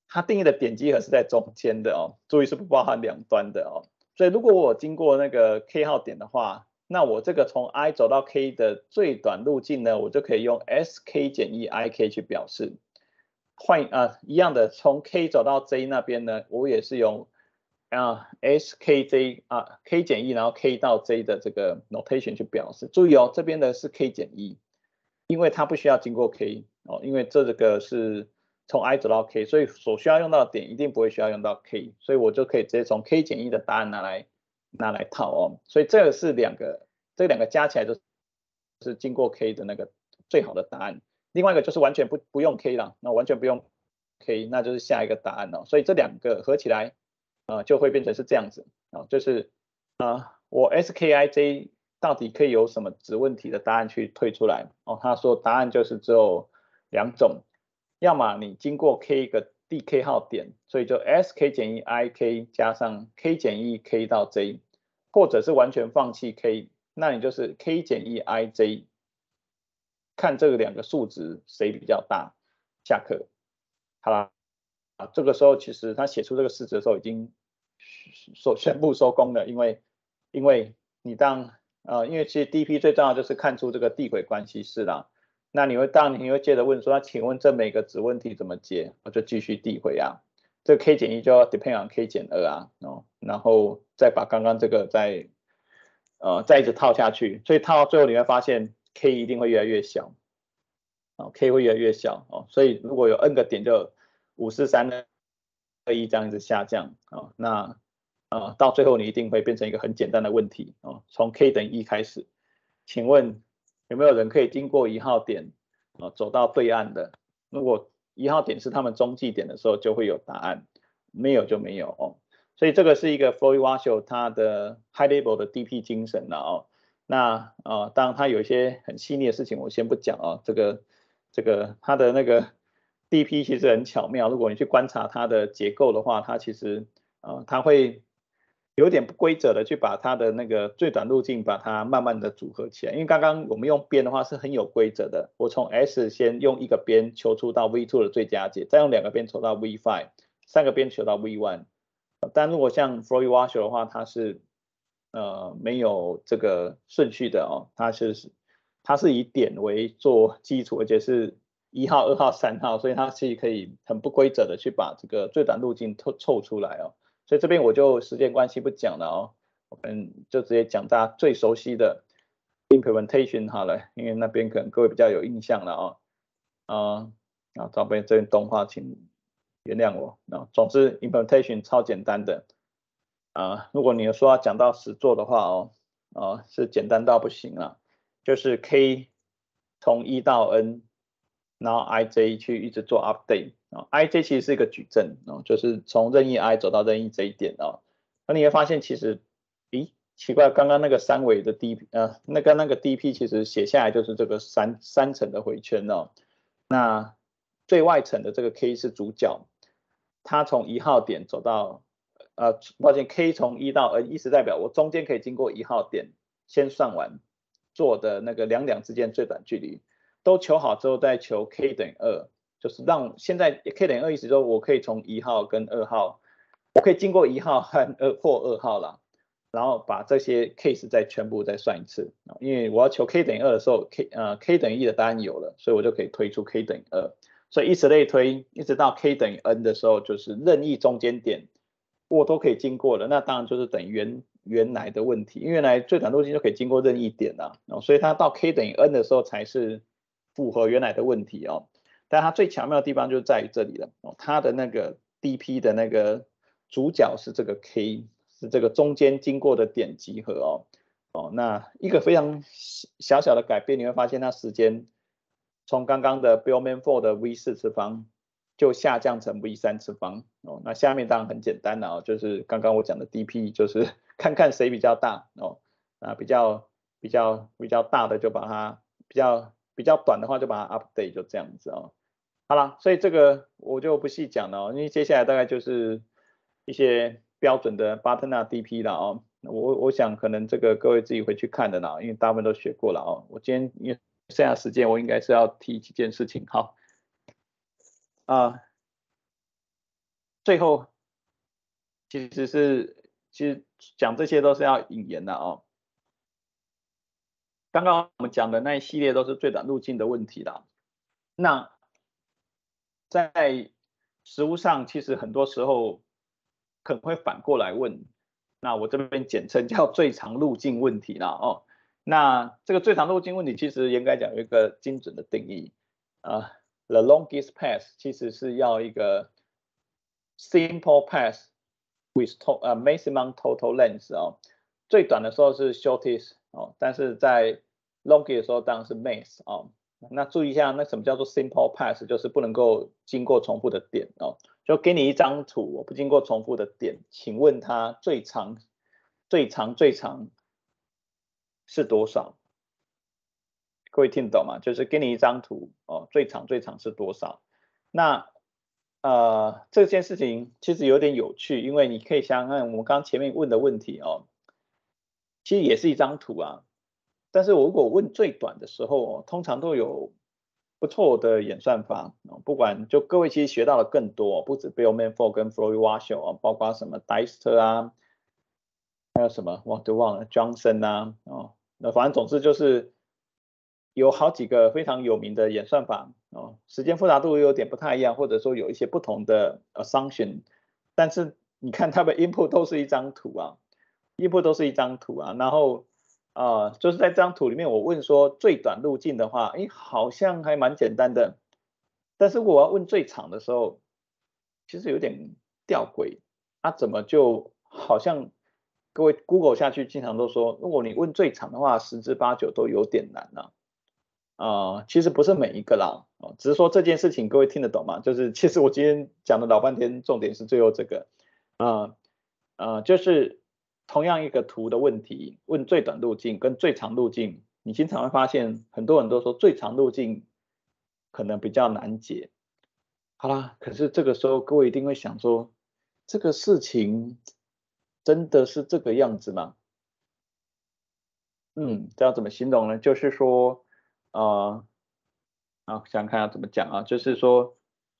它定义的点集合是在中间的哦，注意是不包含两端的哦。所以如果我经过那个 K 号点的话，那我这个从 I 走到 K 的最短路径呢，我就可以用 S K 减 E I K 去表示。换啊一样的，从 K 走到 J 那边呢，我也是用啊 S K J 啊 K 减 E， 然后 K 到 J 的这个 notation 去表示。注意哦，这边的是 K 减 E， 因为它不需要经过 K 哦，因为这个是从 I 走到 K， 所以所需要用到的点一定不会需要用到 K， 所以我就可以直接从 K 减 E 的答案拿来拿来套哦。所以这个是两个，这两个加起来就是经过 K 的那个最好的答案。另外一个就是完全不不用 K 了，那完全不用 K， 那就是下一个答案哦。所以这两个合起来，呃，就会变成是这样子啊、哦，就是啊、呃，我 S K I J 到底可以有什么子问题的答案去推出来哦？他说答案就是只有两种，要么你经过 K 一个 D K 号点，所以就 S K 减 E I K 加上 K 减 E K 到 J， 或者是完全放弃 K， 那你就是 K 减 E I J。看这两个数值谁比较大，下课。好啦，这个时候其实他写出这个式子的时候已经收宣布收工了，因为因为你当呃，因为其实 D P 最重要就是看出这个递回关系式啦。那你会当你会接着问说，那请问这每个子问题怎么解？我就继续递回啊。这个 K 减一就要 depend on K 减二啊，哦，然后再把刚刚这个再呃再一直套下去，所以套到最后你会发现。K 一定会越来越小，哦 ，K 会越来越小哦，所以如果有 n 个点就五四三二一这样子下降哦，那呃到最后你一定会变成一个很简单的问题哦，从 K 等于一开始，请问有没有人可以经过一号点哦走到对岸的？如果一号点是他们中继点的时候，就会有答案，没有就没有哦，所以这个是一个 Floyd-Warshall 他的 High Level 的 D P 精神了哦。那呃，当然他有一些很细腻的事情，我先不讲哦。这个这个他的那个 D P 其实很巧妙，如果你去观察它的结构的话，它其实呃，它会有点不规则的去把它的那个最短路径把它慢慢的组合起来。因为刚刚我们用边的话是很有规则的，我从 S 先用一个边求出到 V 二 的最佳解，再用两个边求到 V 五，三个边求到 V 一。但如果像 Floyd-Warshall 的话，它是呃，没有这个顺序的哦，它是它是以点为做基础，而且是一号、二号、三号，所以它是可以很不规则的去把这个最短路径凑凑出来哦。所以这边我就时间关系不讲了哦，我们就直接讲大家最熟悉的 implementation 好了，因为那边可能各位比较有印象了哦。啊、呃，啊，这边这边动画请原谅我。啊，总之 implementation 超简单的。啊、呃，如果你说要讲到实作的话哦，呃，是简单到不行了，就是 K 从一到 N， 然后 I J 去一直做 update 啊、哦、，I J 其实是一个矩阵哦，就是从任意 I 走到任意 J 点哦，那你会发现其实，咦，奇怪，刚刚那个三维的 D P 呃，那个那个 D P 其实写下来就是这个三三层的回圈哦，那最外层的这个 K 是主角，它从一号点走到呃，抱歉 ，K 从一到 N， 意思代表我中间可以经过一号点，先算完做的那个两两之间最短距离，都求好之后再求 K 等于二，就是让现在 K 等于二意思说我可以从一号跟二号，我可以经过一号和二或二号啦，然后把这些 case 再全部再算一次，因为我要求 K 等于二的时候 ，K 呃 K 等于一的答案有了，所以我就可以推出 K 等于二，所以以此类推，一直到 K 等于 N 的时候，就是任意中间点。我都可以经过了，那当然就是等于原原来的问题，因为原来最短路径就可以经过任意点啦、啊，所以它到 K 等于 N 的时候才是符合原来的问题哦。但它最巧妙的地方就在于这里了哦，它的那个 D P 的那个主角是这个 K， 是这个中间经过的点集合哦。哦，那一个非常小小的改变，你会发现它时间从刚刚的 Bellman four 的 V 四次方。就下降成 V 三次方哦，那下面当然很简单了哦，就是刚刚我讲的 D P， 就是看看谁比较大哦，那比较比较比较大的就把它比较比较短的话就把它 update 就这样子哦。好了，所以这个我就不细讲了哦，因为接下来大概就是一些标准的 button D P 了哦，我我想可能这个各位自己回去看的啦，因为大部分都学过了哦。我今天因为剩下时间，我应该是要提几件事情，好。啊， 最后其实是其实讲这些都是要引言的哦。刚刚我们讲的那一系列都是最短路径的问题啦。那在实务上，其实很多时候可能会反过来问，那我这边简称叫最长路径问题啦哦。那这个最长路径问题，其实严格来讲有一个精准的定义，呃 ，the longest path 其实是要一个 simple path with to, 呃 maximum total length 哦，最短的时候是 shortest 哦，但是在 longest 的时候当然是 max 哦。那注意一下，那什么叫做 simple path？ 就是不能够经过重复的点哦。就给你一张图，我不经过重复的点，请问它最长、最长、最长是多少？各位听得懂吗？就是给你一张图哦，最长、最长是多少？那呃这件事情其实有点有趣，因为你可以想想看，我们刚刚前面问的问题哦，其实也是一张图啊。但是我如果问最短的时候哦，通常都有不错的演算法哦，不管就各位其实学到的更多，不止 Bill Manford 跟 Floyd Warshall 哦，包括什么 Dijkstra 啊，还有什么我都忘了 Johnson 啊哦，那反正总之就是有好几个非常有名的演算法哦，时间复杂度有点不太一样，或者说有一些不同的 assumption， 但是你看它的 input 都是一张图啊 ，input 都是一张图啊，然后。啊、呃，就是在这张图里面，我问说最短路径的话，哎，好像还蛮简单的。但是我要问最长的时候，其实有点吊诡。啊，怎么就好像各位 Google 下去，经常都说，如果你问最长的话，十之八九都有点难啊。啊、呃，其实不是每一个啦，哦，只是说这件事情各位听得懂吗？就是其实我今天讲了老半天，重点是最后这个，啊、呃，呃，就是。同样一个图的问题，问最短路径跟最长路径，你经常会发现很多人都说最长路径可能比较难解。好啦，可是这个时候各位一定会想说，这个事情真的是这个样子吗？嗯，这要怎么形容呢？就是说，呃，啊，想看要怎么讲啊，就是说，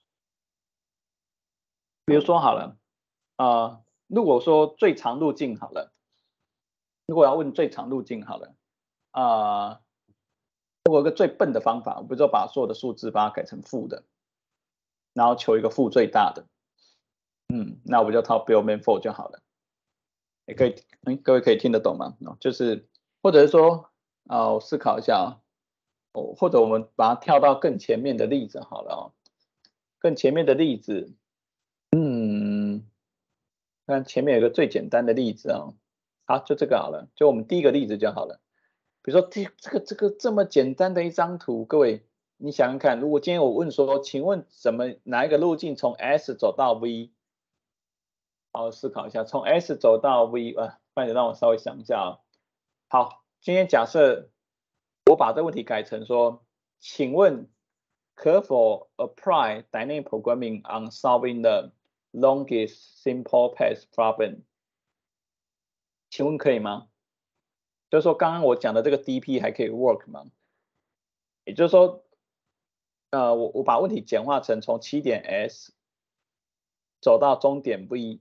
比如说好了，啊、呃，如果说最长路径好了。如果要问最长路径好了，啊、呃，我有个最笨的方法，我不知道把所有的数字把它改成负的，然后求一个负最大的，嗯，那我不就套 Bill Manford 就好了。也可以，嗯，各位可以听得懂吗？哦，就是或者是说，啊、我思考一下啊，哦，或者我们把它跳到更前面的例子好了哦，更前面的例子，嗯，看前面有个最简单的例子啊，好，就这个好了，就我们第一个例子就好了。比如说这这个这个这么简单的一张图，各位你想想看，如果今天我问说，请问怎么哪一个路径从 S 走到 V？ 好好思考一下，从 S 走到 V， 啊，快点让我稍微想一下啊。好，今天假设我把这个问题改成说，请问可否 apply dynamic programming on solving the longest simple path problem？ 请问可以吗？就是说刚刚我讲的这个 D P 还可以 work 吗？也就是说，呃，我我把问题简化成从起点 S 走到终点 V，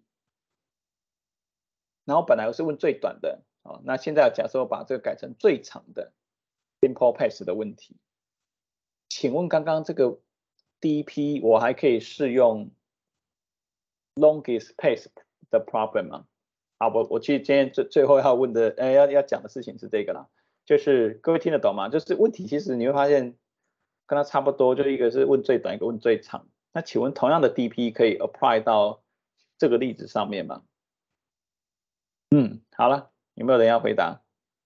然后本来我是问最短的，哦，那现在假设我把这个改成最长的 simple path 的问题，请问刚刚这个 D P 我还可以适用 longest path 的 problem 吗？好，我我其实今天最最后要问的，呃，要要讲的事情是这个啦，就是各位听得懂吗？就是问题其实你会发现跟它差不多，就一个是问最短，一个问最长。那请问同样的 D P 可以 apply 到这个例子上面吗？嗯，好了，有没有人要回答？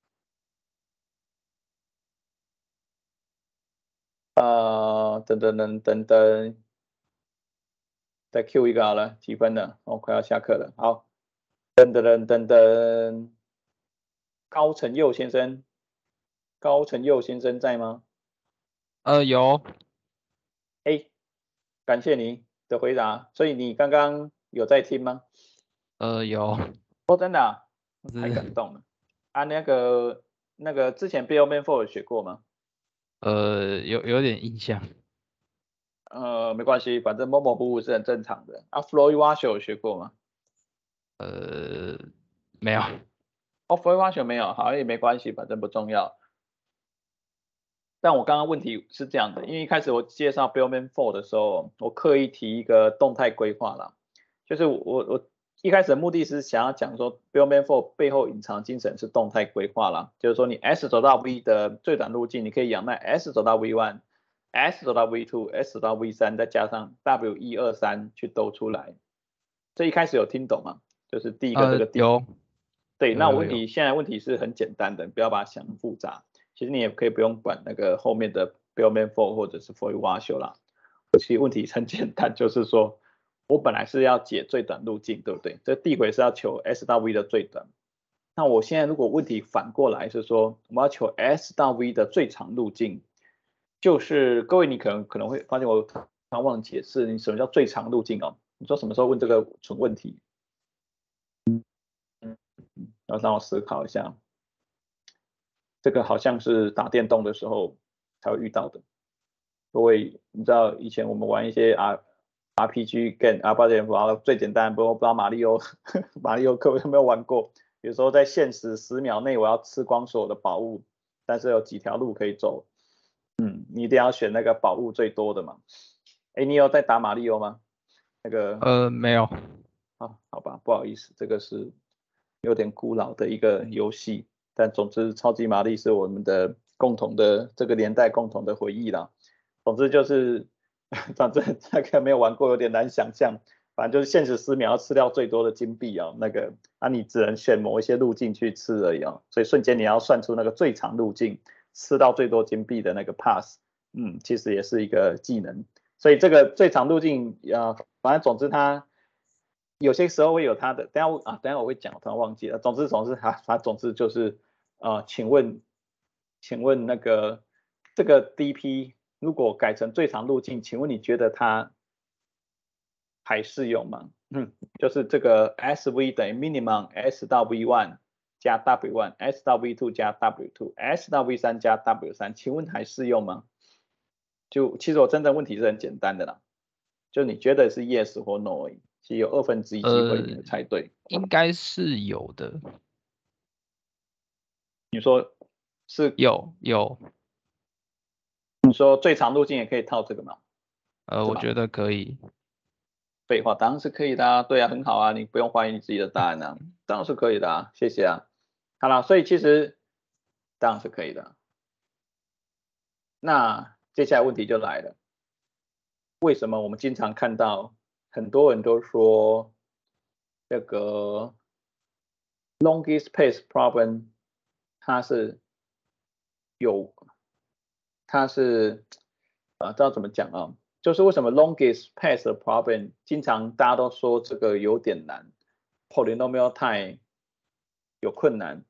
呃，等等等等等，再 Q 一个好了，几分了？哦，快要下课了。好，等等等等等，高成佑先生，高成佑先生在吗？ 呃，有， 哎，感谢你的回答。所以你刚刚有在听吗？ 呃，有， 哦，真的啊，太是， 感动了。啊，那个那个之前 Bill Manford 有学过吗？ 呃，有有点印象。 呃，没关系，反正某某不误是很正常的。啊 ，Floyd Washer 有学过吗？ 呃，没有。 哦，Floyd Washer 没有，好也没关系，反正不重要。但我刚刚问题是这样的，因为一开始我介绍 Billman Four 的时候，我刻意提一个动态规划啦，就是我我一开始的目的是想要讲说 Billman Four 背后隐藏精神是动态规划啦，就是说你 S 走到 V 的最短路径，你可以仰赖 S 走到 V one。S 走到 V two，S 走到 V three，再加上 W 一二三去兜出来。这一开始有听懂吗？就是第一个这个呃，有。 对，那有有有问题现在问题是很简单的，不要把它想复杂。其实你也可以不用管那个后面的 Billman Four 或者是 Floyd Washer 啦。其实问题很简单，就是说我本来是要解最短路径，对不对？这递回是要求 S 到 V 的最短。那我现在如果问题反过来是说，我们要求 S 到 V 的最长路径。就是各位，你可能可能会发现我常忘了解释你什么叫最长路径哦。你说什么时候问这个蠢问题？嗯，要让我思考一下。这个好像是打电动的时候才会遇到的。各位，你知道以前我们玩一些 R RPG game 啊，抱歉，玩最简单，不过不知道马里奥，马里奥各位有没有玩过？有时候在限时十秒内我要吃光所有的宝物，但是有几条路可以走。嗯，你一定要选那个宝物最多的嘛。哎，你有在打马里奥吗？那个呃，没有。 啊，好吧，不好意思，这个是有点古老的一个游戏，但总之超级玛丽是我们的共同的这个年代共同的回忆啦。总之就是，反正那个没有玩过有点难想象，反正就是限时十秒要吃掉最多的金币啊，那个啊你只能选某一些路径去吃而已啊，所以瞬间你要算出那个最长路径。吃到最多金币的那个 pass， 嗯，其实也是一个技能，所以这个最长路径啊，反正总之它有些时候会有它的，等下我啊，等下我会讲，我突然忘记了，总之总之它它总之就是呃，请问请问那个这个 D P 如果改成最长路径，请问你觉得它还适用吗？嗯，就是这个 S V 等于 minimum S 到 V one。加 W one S 到 V two 加 W two S 到 V three 加 W three， 请问还适用吗？就其实我真的问题是很简单的啦，就你觉得是 yes 或 no 而已，其实有二分之一机会你会猜对。 呃、应该是有的。 你说是？ 有有。 你说最长路径也可以套这个吗？ 呃，我觉得可以。 废话，当然是可以的啊，对啊，很好啊，你不用怀疑你自己的答案啊，当然是可以的啊，谢谢啊。好了，所以其实当然是可以的。那接下来问题就来了，为什么我们经常看到很多人都说这个 longest path problem 它是有，它是啊，知道怎么讲啊？就是为什么 longest path problem 经常大家都说这个有点难 ，polynomial time 有困难，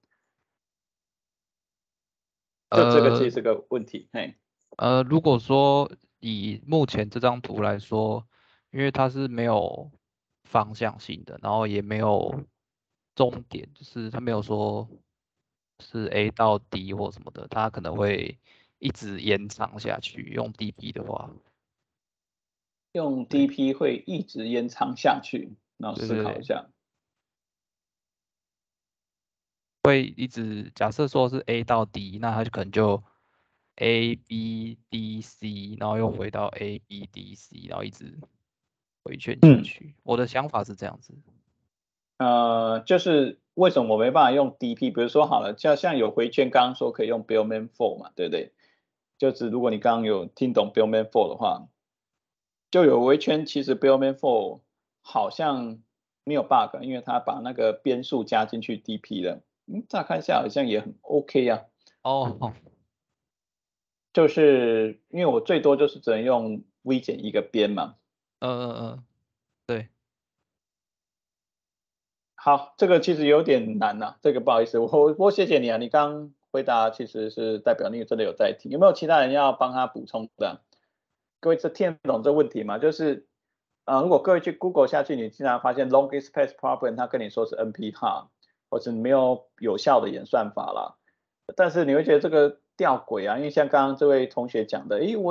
就这个其实是个问题，嘿。 呃，如果说以目前这张图来说，因为它是没有方向性的，然后也没有终点，就是它没有说是 A 到 D 或什么的，它可能会一直延长下去。用 D P 的话， 用 D P 会一直延长下去，然后思考一下。 会一直假设说是 A 到 D， 那它就可能就 A B D C， 然后又回到 A B D C， 然后一直回圈下去。嗯、我的想法是这样子。 呃，就是为什么我没办法用 D P？ 比如说好了，像像有回圈，刚刚说可以用 Billman Four 嘛，对不对？就是如果你刚刚有听懂 Billman Four 的话，就有回圈，其实 Billman Four 好像没有 bug， 因为它把那个变数加进去 D P 了。嗯，乍看下好像也很 OK 啊。 哦。 就是因为我最多就是只能用 V 减一个边嘛。 嗯嗯嗯，对。 好，这个其实有点难呐、啊，这个不好意思，我不过谢谢你啊，你刚回答其实是代表你真的有在听，有没有其他人要帮他补充的？各位是听得懂这问题吗？就是呃，如果各位去 Google 下去，你经常发现 longest path problem， 他跟你说是 N P hard， 或者没有有效的演算法啦，但是你会觉得这个吊诡啊，因为像刚刚这位同学讲的，诶，我其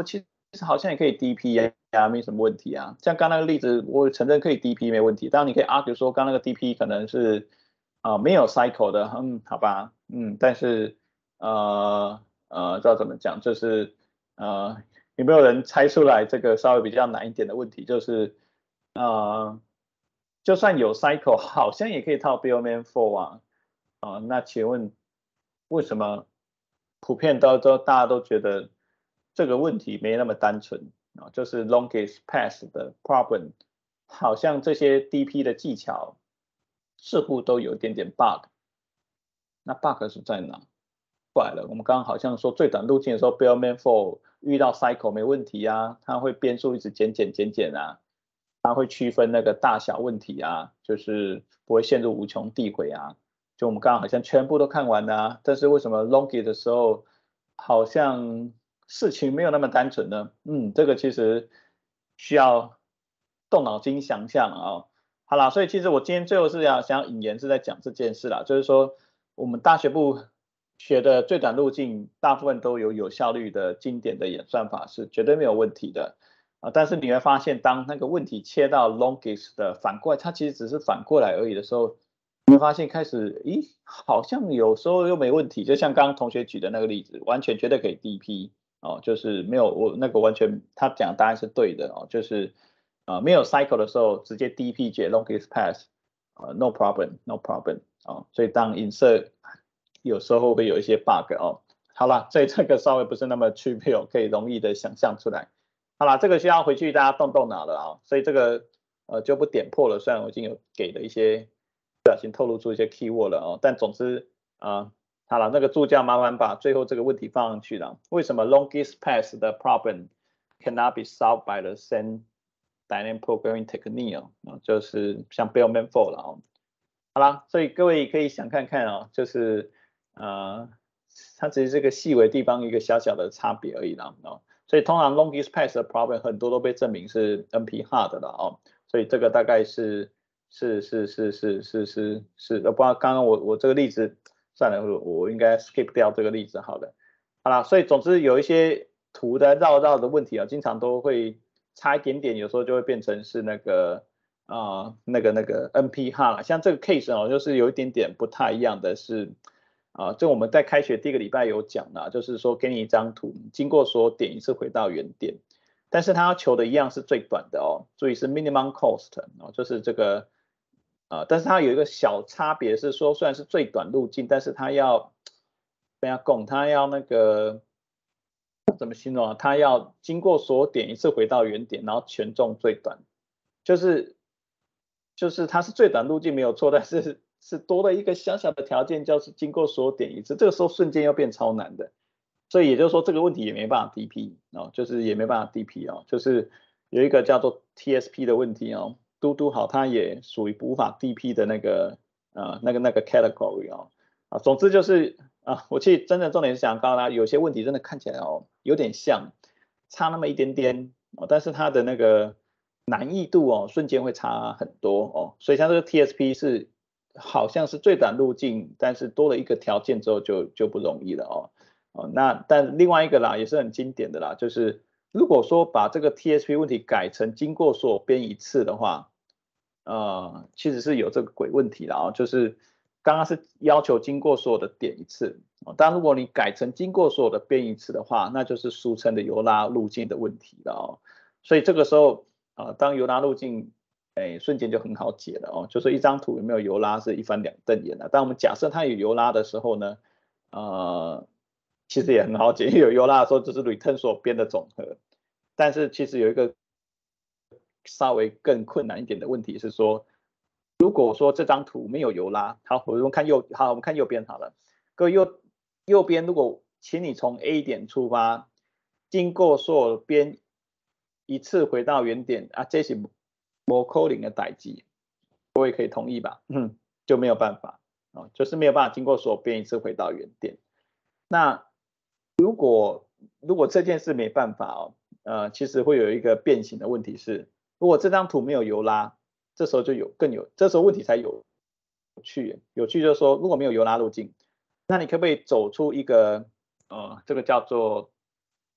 实好像也可以 D P 啊，没什么问题啊。像刚刚那个例子，我承认可以 D P 没问题。当然你可以 argue 说，刚刚那个 D P 可能是啊、呃、没有 cycle 的，嗯，好吧，嗯，但是呃呃，知道怎么讲，就是呃有没有人猜出来这个稍微比较难一点的问题，就是呃就算有 cycle， 好像也可以套 Bellman Four 啊，啊、呃，那请问为什么普遍都都大家都觉得这个问题没那么单纯啊？就是 longest pass 的 problem， 好像这些 D P 的技巧似乎都有一点点 bug。那 bug 是在哪？怪了，我们刚刚好像说最短路径的时候 Bellman Four 遇到 cycle 没问题啊，它会变数一直减减减减啊，它会区分那个大小问题啊，就是不会陷入无穷递回啊。就我们刚刚好像全部都看完了啊，但是为什么 longest 的时候好像事情没有那么单纯呢？嗯，这个其实需要动脑筋想象啊。好啦，所以其实我今天最后是要想要引言是在讲这件事啦，就是说我们大学部学的最短路径，大部分都有有效率的经典的演算法是绝对没有问题的啊。但是你会发现，当那个问题切到 longest 的反过来，它其实只是反过来而已的时候，你会发现开始，咦，好像有时候又没问题。就像刚刚同学举的那个例子，完全绝对可以 D P 哦，就是没有我那个完全他讲的答案是对的哦，就是呃没有 cycle 的时候直接 D P 解 longest pass，呃 no problem no problem 哦，所以当 insert 有时候会有一些 bug 哦。好了，所以这个稍微不是那么 trivial， 可以容易的想象出来。好了，这个需要回去大家动动脑了啊、哦，所以这个呃就不点破了，虽然我已经有给了一些不小心透露出一些 keyword 了哦，但总之啊、呃，好了，那个助教麻烦把最后这个问题放上去了。为什么 longest pass 的 problem cannot be solved by the same dynamic programming technique 哦，就是像 Bellman Four 了哦。好啦，所以各位可以想看看哦，就是呃，它只是这个细微地方一个小小的差别而已啦哦。所以通常 longest pass 的 problem 很多都被证明是 N P hard 的哦，所以这个大概是是是是是是是是，呃，不知道刚刚我我这个例子算了，我我应该 skip 掉这个例子好了。好啦，所以总之有一些图的绕绕的问题啊，经常都会差一点点，有时候就会变成是那个。啊、呃，那个那个 N P 哈，像这个 case 哦，就是有一点点不太一样的是，啊、呃，就我们在开学第一个礼拜有讲啦，就是说给你一张图，经过所有点一次回到原点，但是它要求的一样是最短的哦，注意是 minimum cost 哦，就是这个，呃，但是它有一个小差别是说，虽然是最短路径，但是它要不要供，它要那个怎么形容啊？它要经过所有点一次回到原点，然后权重最短，就是。就是它是最短路径没有错，但是是多了一个小小的条件，就是经过所有点一次，这个时候瞬间要变超难的，所以也就是说这个问题也没办法 D P 哦，就是也没办法 D P 哦，就是有一个叫做 T S P 的问题哦，嘟嘟好它也属于无法 D P 的那个呃那个那个 category 哦，啊，总之就是啊，我其实真的重点是想告诉大家，有些问题真的看起来哦有点像，差那么一点点哦，但是它的那个。难易度哦，瞬间会差很多哦，所以像这个 T S P 是好像是最短路径，但是多了一个条件之后就就不容易了哦。哦，那但另外一个啦也是很经典的啦，就是如果说把这个 T S P 问题改成经过所有边一次的话，呃，其实是有这个鬼问题的哦，就是刚刚是要求经过所有的点一次，哦，但如果你改成经过所有的边一次的话，那就是俗称的尤拉路径的问题了哦。所以这个时候。啊，当尤拉路径，哎，瞬间就很好解了哦。就是一张图有没有尤拉是一翻两瞪眼的。当我们假设它有尤拉的时候呢，呃，其实也很好解，因为有尤拉的时候就是 return 所边的总和。但是其实有一个稍微更困难一点的问题是说，如果说这张图没有尤拉，好，我们看右，好，我们看右边好了。各位右右边，如果请你从 A 点出发，经过所有边。一次回到原点啊，这是无可能的代志，各位可以同意吧？嗯，就没有办法哦，就是没有办法经过所有边一次回到原点。那如果如果这件事没办法哦，呃，其实会有一个变形的问题是，如果这张图没有尤拉，这时候就有更有，这时候问题才有趣。有趣就是说，如果没有尤拉路径，那你可不可以走出一个呃，这个叫做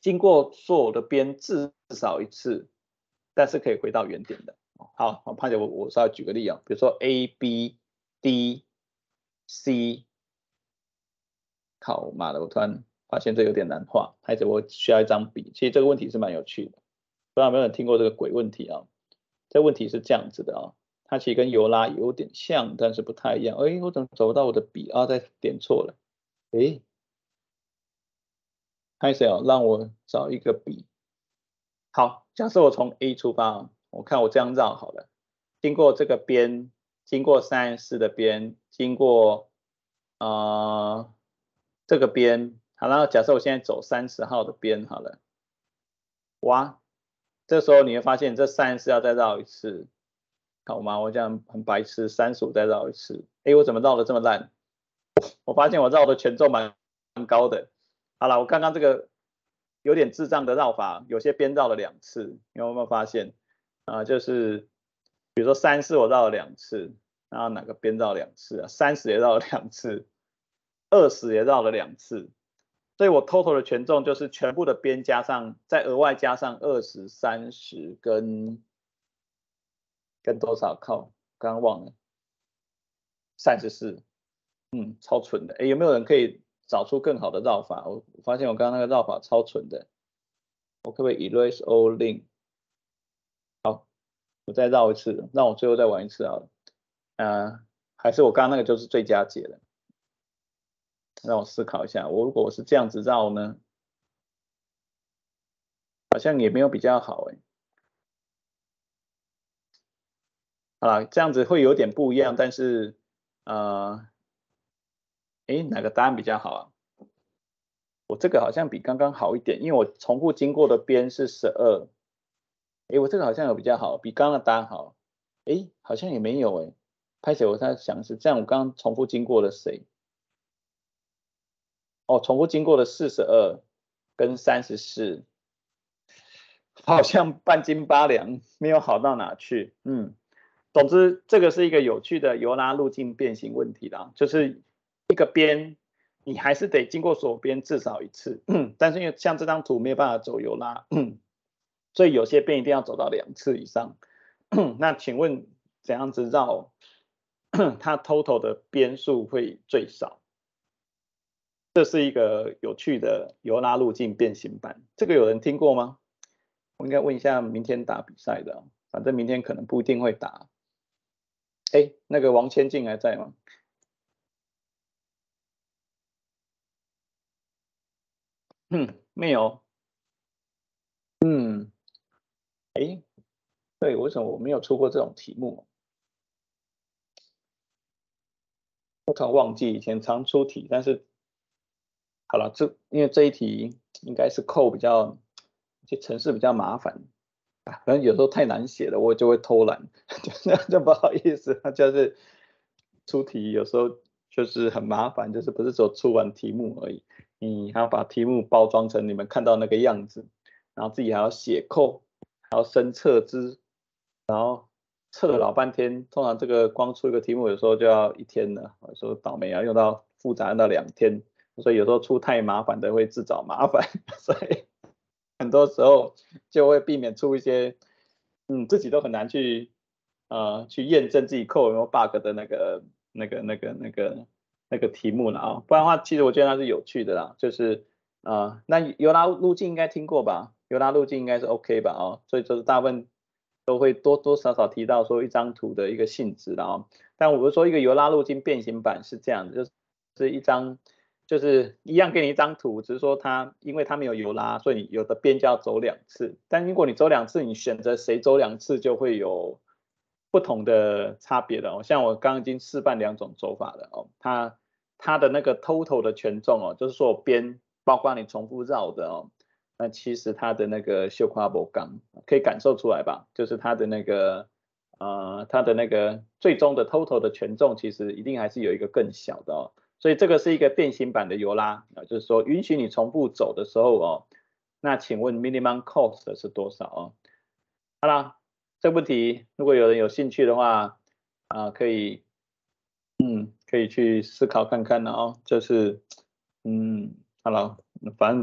经过所有的边至少一次，但是可以回到原点的。好，我潘姐，我我稍微举个例啊，比如说 A、B、D、C， 靠妈的，我突然发现这有点难画，还是我需要一张笔。其实这个问题是蛮有趣的，不知道有没有人听过这个鬼问题啊？这问题是这样子的啊，它其实跟尤拉有点像，但是不太一样。哎，我怎么找不到我的笔啊？再点错了。哎，拍谁哦？让我找一个笔。好，假设我从 A 出发，我看我这样绕好了，经过这个边，经过三十四的边，经过呃这个边，好，然后假设我现在走三十号的边好了，哇，这时候你会发现这三十四要再绕一次，好吗？我这样很白痴，三十五再绕一次，哎，我怎么绕的这么烂？我发现我绕的权重蛮蛮高的。好了，我刚刚这个有点智障的绕法，有些边绕了两次，你有没有发现？啊、呃，就是比如说三四我绕了两次，然后哪个边绕两次啊？三十也绕了两次，二十也绕了两次，所以我 total 的权重就是全部的边加上，再额外加上二十、三十跟跟多少？靠，刚刚忘了，三十四，嗯，超蠢的。哎，有没有人可以找出更好的绕法？我发现我刚刚那个绕法超蠢的。我可不可以 erase all link？ 好，我再绕一次，让我最后再玩一次好了。呃，还是我刚刚那个就是最佳解了。让我思考一下，我如果我是这样子绕呢，好像也没有比较好哎。好啦，这样子会有点不一样，但是呃，哎，哪个答案比较好啊？我这个好像比刚刚好一点，因为我重复经过的边是十二。哎，我这个好像有比较好，比刚刚的答案好。哎，好像也没有哎。拍谁？我在想是这样，我刚刚重复经过了谁？哦，重复经过了四十二跟三十四，好像半斤八两，没有好到哪去。嗯，总之这个是一个有趣的尤拉路径变形问题啦，就是一个边你还是得经过所有边至少一次，但是因为像这张图没有办法走尤拉，所以有些边一定要走到两次以上。那请问怎样子绕，它 total 的边数会最少？这是一个有趣的尤拉路径变形版，这个有人听过吗？我应该问一下明天打比赛的，反正明天可能不一定会打。哎，那个王千进还在吗？嗯，没有。嗯，哎，对，为什么我没有出过这种题目？我常忘记以前常出题，但是好了，这因为这一题应该是扣比较，这程式比较麻烦，啊，反正有时候太难写了，我就会偷懒，就就不好意思，就是出题有时候就是很麻烦，就是不是说出完题目而已，你还要把题目包装成你们看到那个样子，然后自己还要写扣，还要生测之，然后测了老半天，通常这个光出一个题目有时候就要一天了，有时候倒霉啊，用到复杂用到两天。所以有时候出太麻烦的会自找麻烦，所以很多时候就会避免出一些，嗯，自己都很难去呃去验证自己扣有没有 bug 的那个那个那个那个那个题目了啊，不然的话，其实我觉得它是有趣的啦，就是呃，那尤拉路径应该听过吧？尤拉路径应该是 OK 吧？哦，所以就是大部分都会多多少少提到说一张图的一个性质啦哦，但我说一个尤拉路径变形版是这样的，就是一张。就是一样给你一张图，只是说它因为它没有油拉，所以你有的边就要走两次。但如果你走两次，你选择谁走两次就会有不同的差别的哦。像我刚刚已经示范两种走法了哦，它它的那个 total 的权重哦，就是说边包括你重复绕的哦，那其实它的那个秀夸博钢可以感受出来吧？就是它的那个呃它的那个最终的 total 的权重其实一定还是有一个更小的哦。所以这个是一个变形版的尤拉啊，就是说允许你重复走的时候哦，那请问 minimum cost 是多少哦？好啦，这个问题如果有人有兴趣的话啊，可以嗯可以去思考看看的哦，就是嗯好了，反正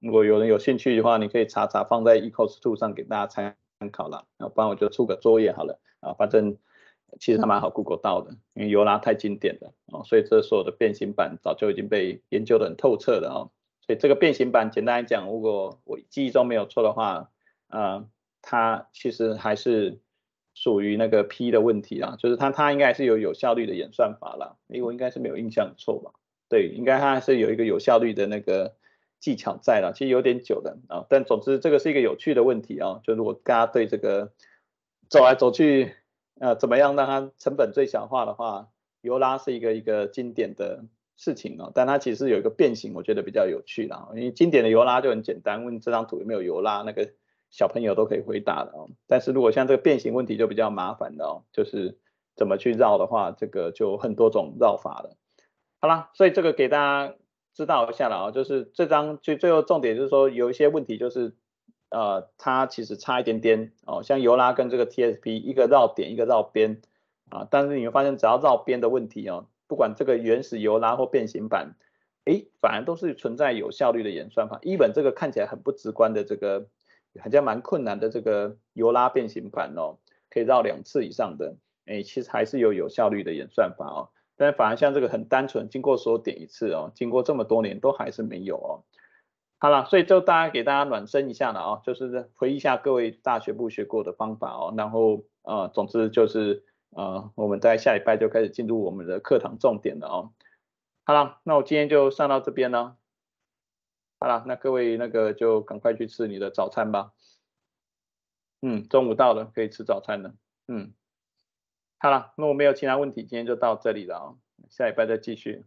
如果有人有兴趣的话，你可以查查放在 Ecos 二上给大家参考啦。然后不然我就出个作业好了啊，反正其实还蛮好 Google 到的，因为尤拉太经典了哦，所以这所有的变形版早就已经被研究得很透彻了哦。所以这个变形版简单来讲，如果我记忆中没有错的话，呃，它其实还是属于那个 P 的问题啦，就是它它应该是有有效率的演算法啦，因为我应该是没有印象错吧？对，应该它是有一个有效率的那个技巧在啦，其实有点久了啊，但总之这个是一个有趣的问题啊，就如果大家对这个走来走去，呃，怎么样让它成本最小化的话，尤拉是一个一个经典的事情啊，但它其实有一个变形，我觉得比较有趣啦，因为经典的尤拉就很简单，问这张图有没有尤拉，那个小朋友都可以回答的哦，但是如果像这个变形问题就比较麻烦的哦，就是怎么去绕的话，这个就很多种绕法了。好啦，所以这个给大家知道一下了啊，就是这张最最后重点就是说有一些问题就是呃它其实差一点点哦，像尤拉跟这个 T S P 一个绕点一个绕边啊，但是你会发现只要绕边的问题哦，不管这个原始尤拉或变形版，诶，反而都是存在有效率的演算法。一本这个看起来很不直观的这个好像蛮困难的这个尤拉变形版哦，可以绕两次以上的，诶，其实还是有有效率的演算法哦。但反而像这个很单纯，经过所有点一次哦，经过这么多年都还是没有哦。好了，所以就大家给大家暖身一下了啊，就是回忆一下各位大学部学过的方法哦，然后呃，总之就是呃，我们在下礼拜就开始进入我们的课堂重点了哦。好了，那我今天就上到这边了。好了，那各位那个就赶快去吃你的早餐吧。嗯，中午到了，可以吃早餐了。嗯。好了，那我没有其他问题，今天就到这里了啊，下礼拜再继续。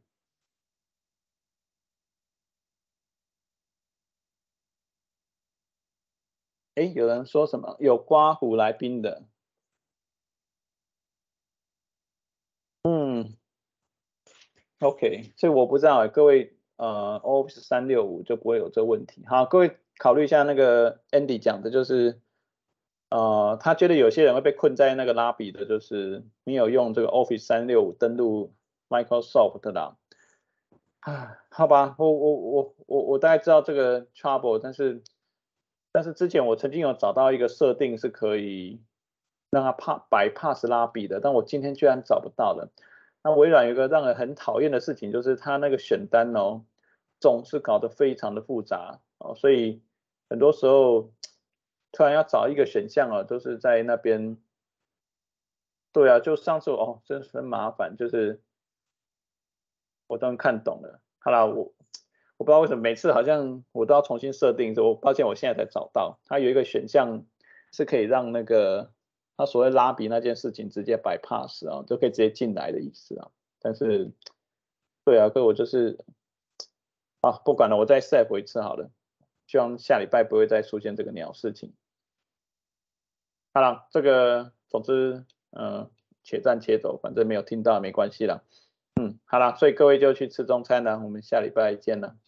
哎，有人说什么有刮胡来宾的？嗯 ，OK，这我不知道，各位呃 Office 三六五就不会有这问题。好，各位考虑一下那个 Andy 讲的，就是呃，他觉得有些人会被困在那个拉比的，就是没有用这个 Office 三六五登录 Microsoft 啦。啊，好吧，我我我我我大概知道这个 trouble， 但是但是之前我曾经有找到一个设定是可以让它 pass bypass 拉比的，但我今天居然找不到了。那微软有一个让人很讨厌的事情，就是它那个选单哦，总是搞得非常的复杂哦，所以很多时候突然要找一个选项哦，都是在那边。对啊，就上次哦，真是很麻烦，就是我当然看懂了。好啦，我我不知道为什么每次好像我都要重新设定，我抱歉，我现在才找到，它有一个选项是可以让那个它所谓拉比那件事情直接 bypass 啊，就可以直接进来的意思啊。但是，对啊，可我就是啊，不管了，我再 save 一次好了，希望下礼拜不会再出现这个鸟事情。好了，这个总之，嗯、呃，且战且走，反正没有听到没关系啦。嗯，好了，所以各位就去吃中餐了，我们下礼拜见了。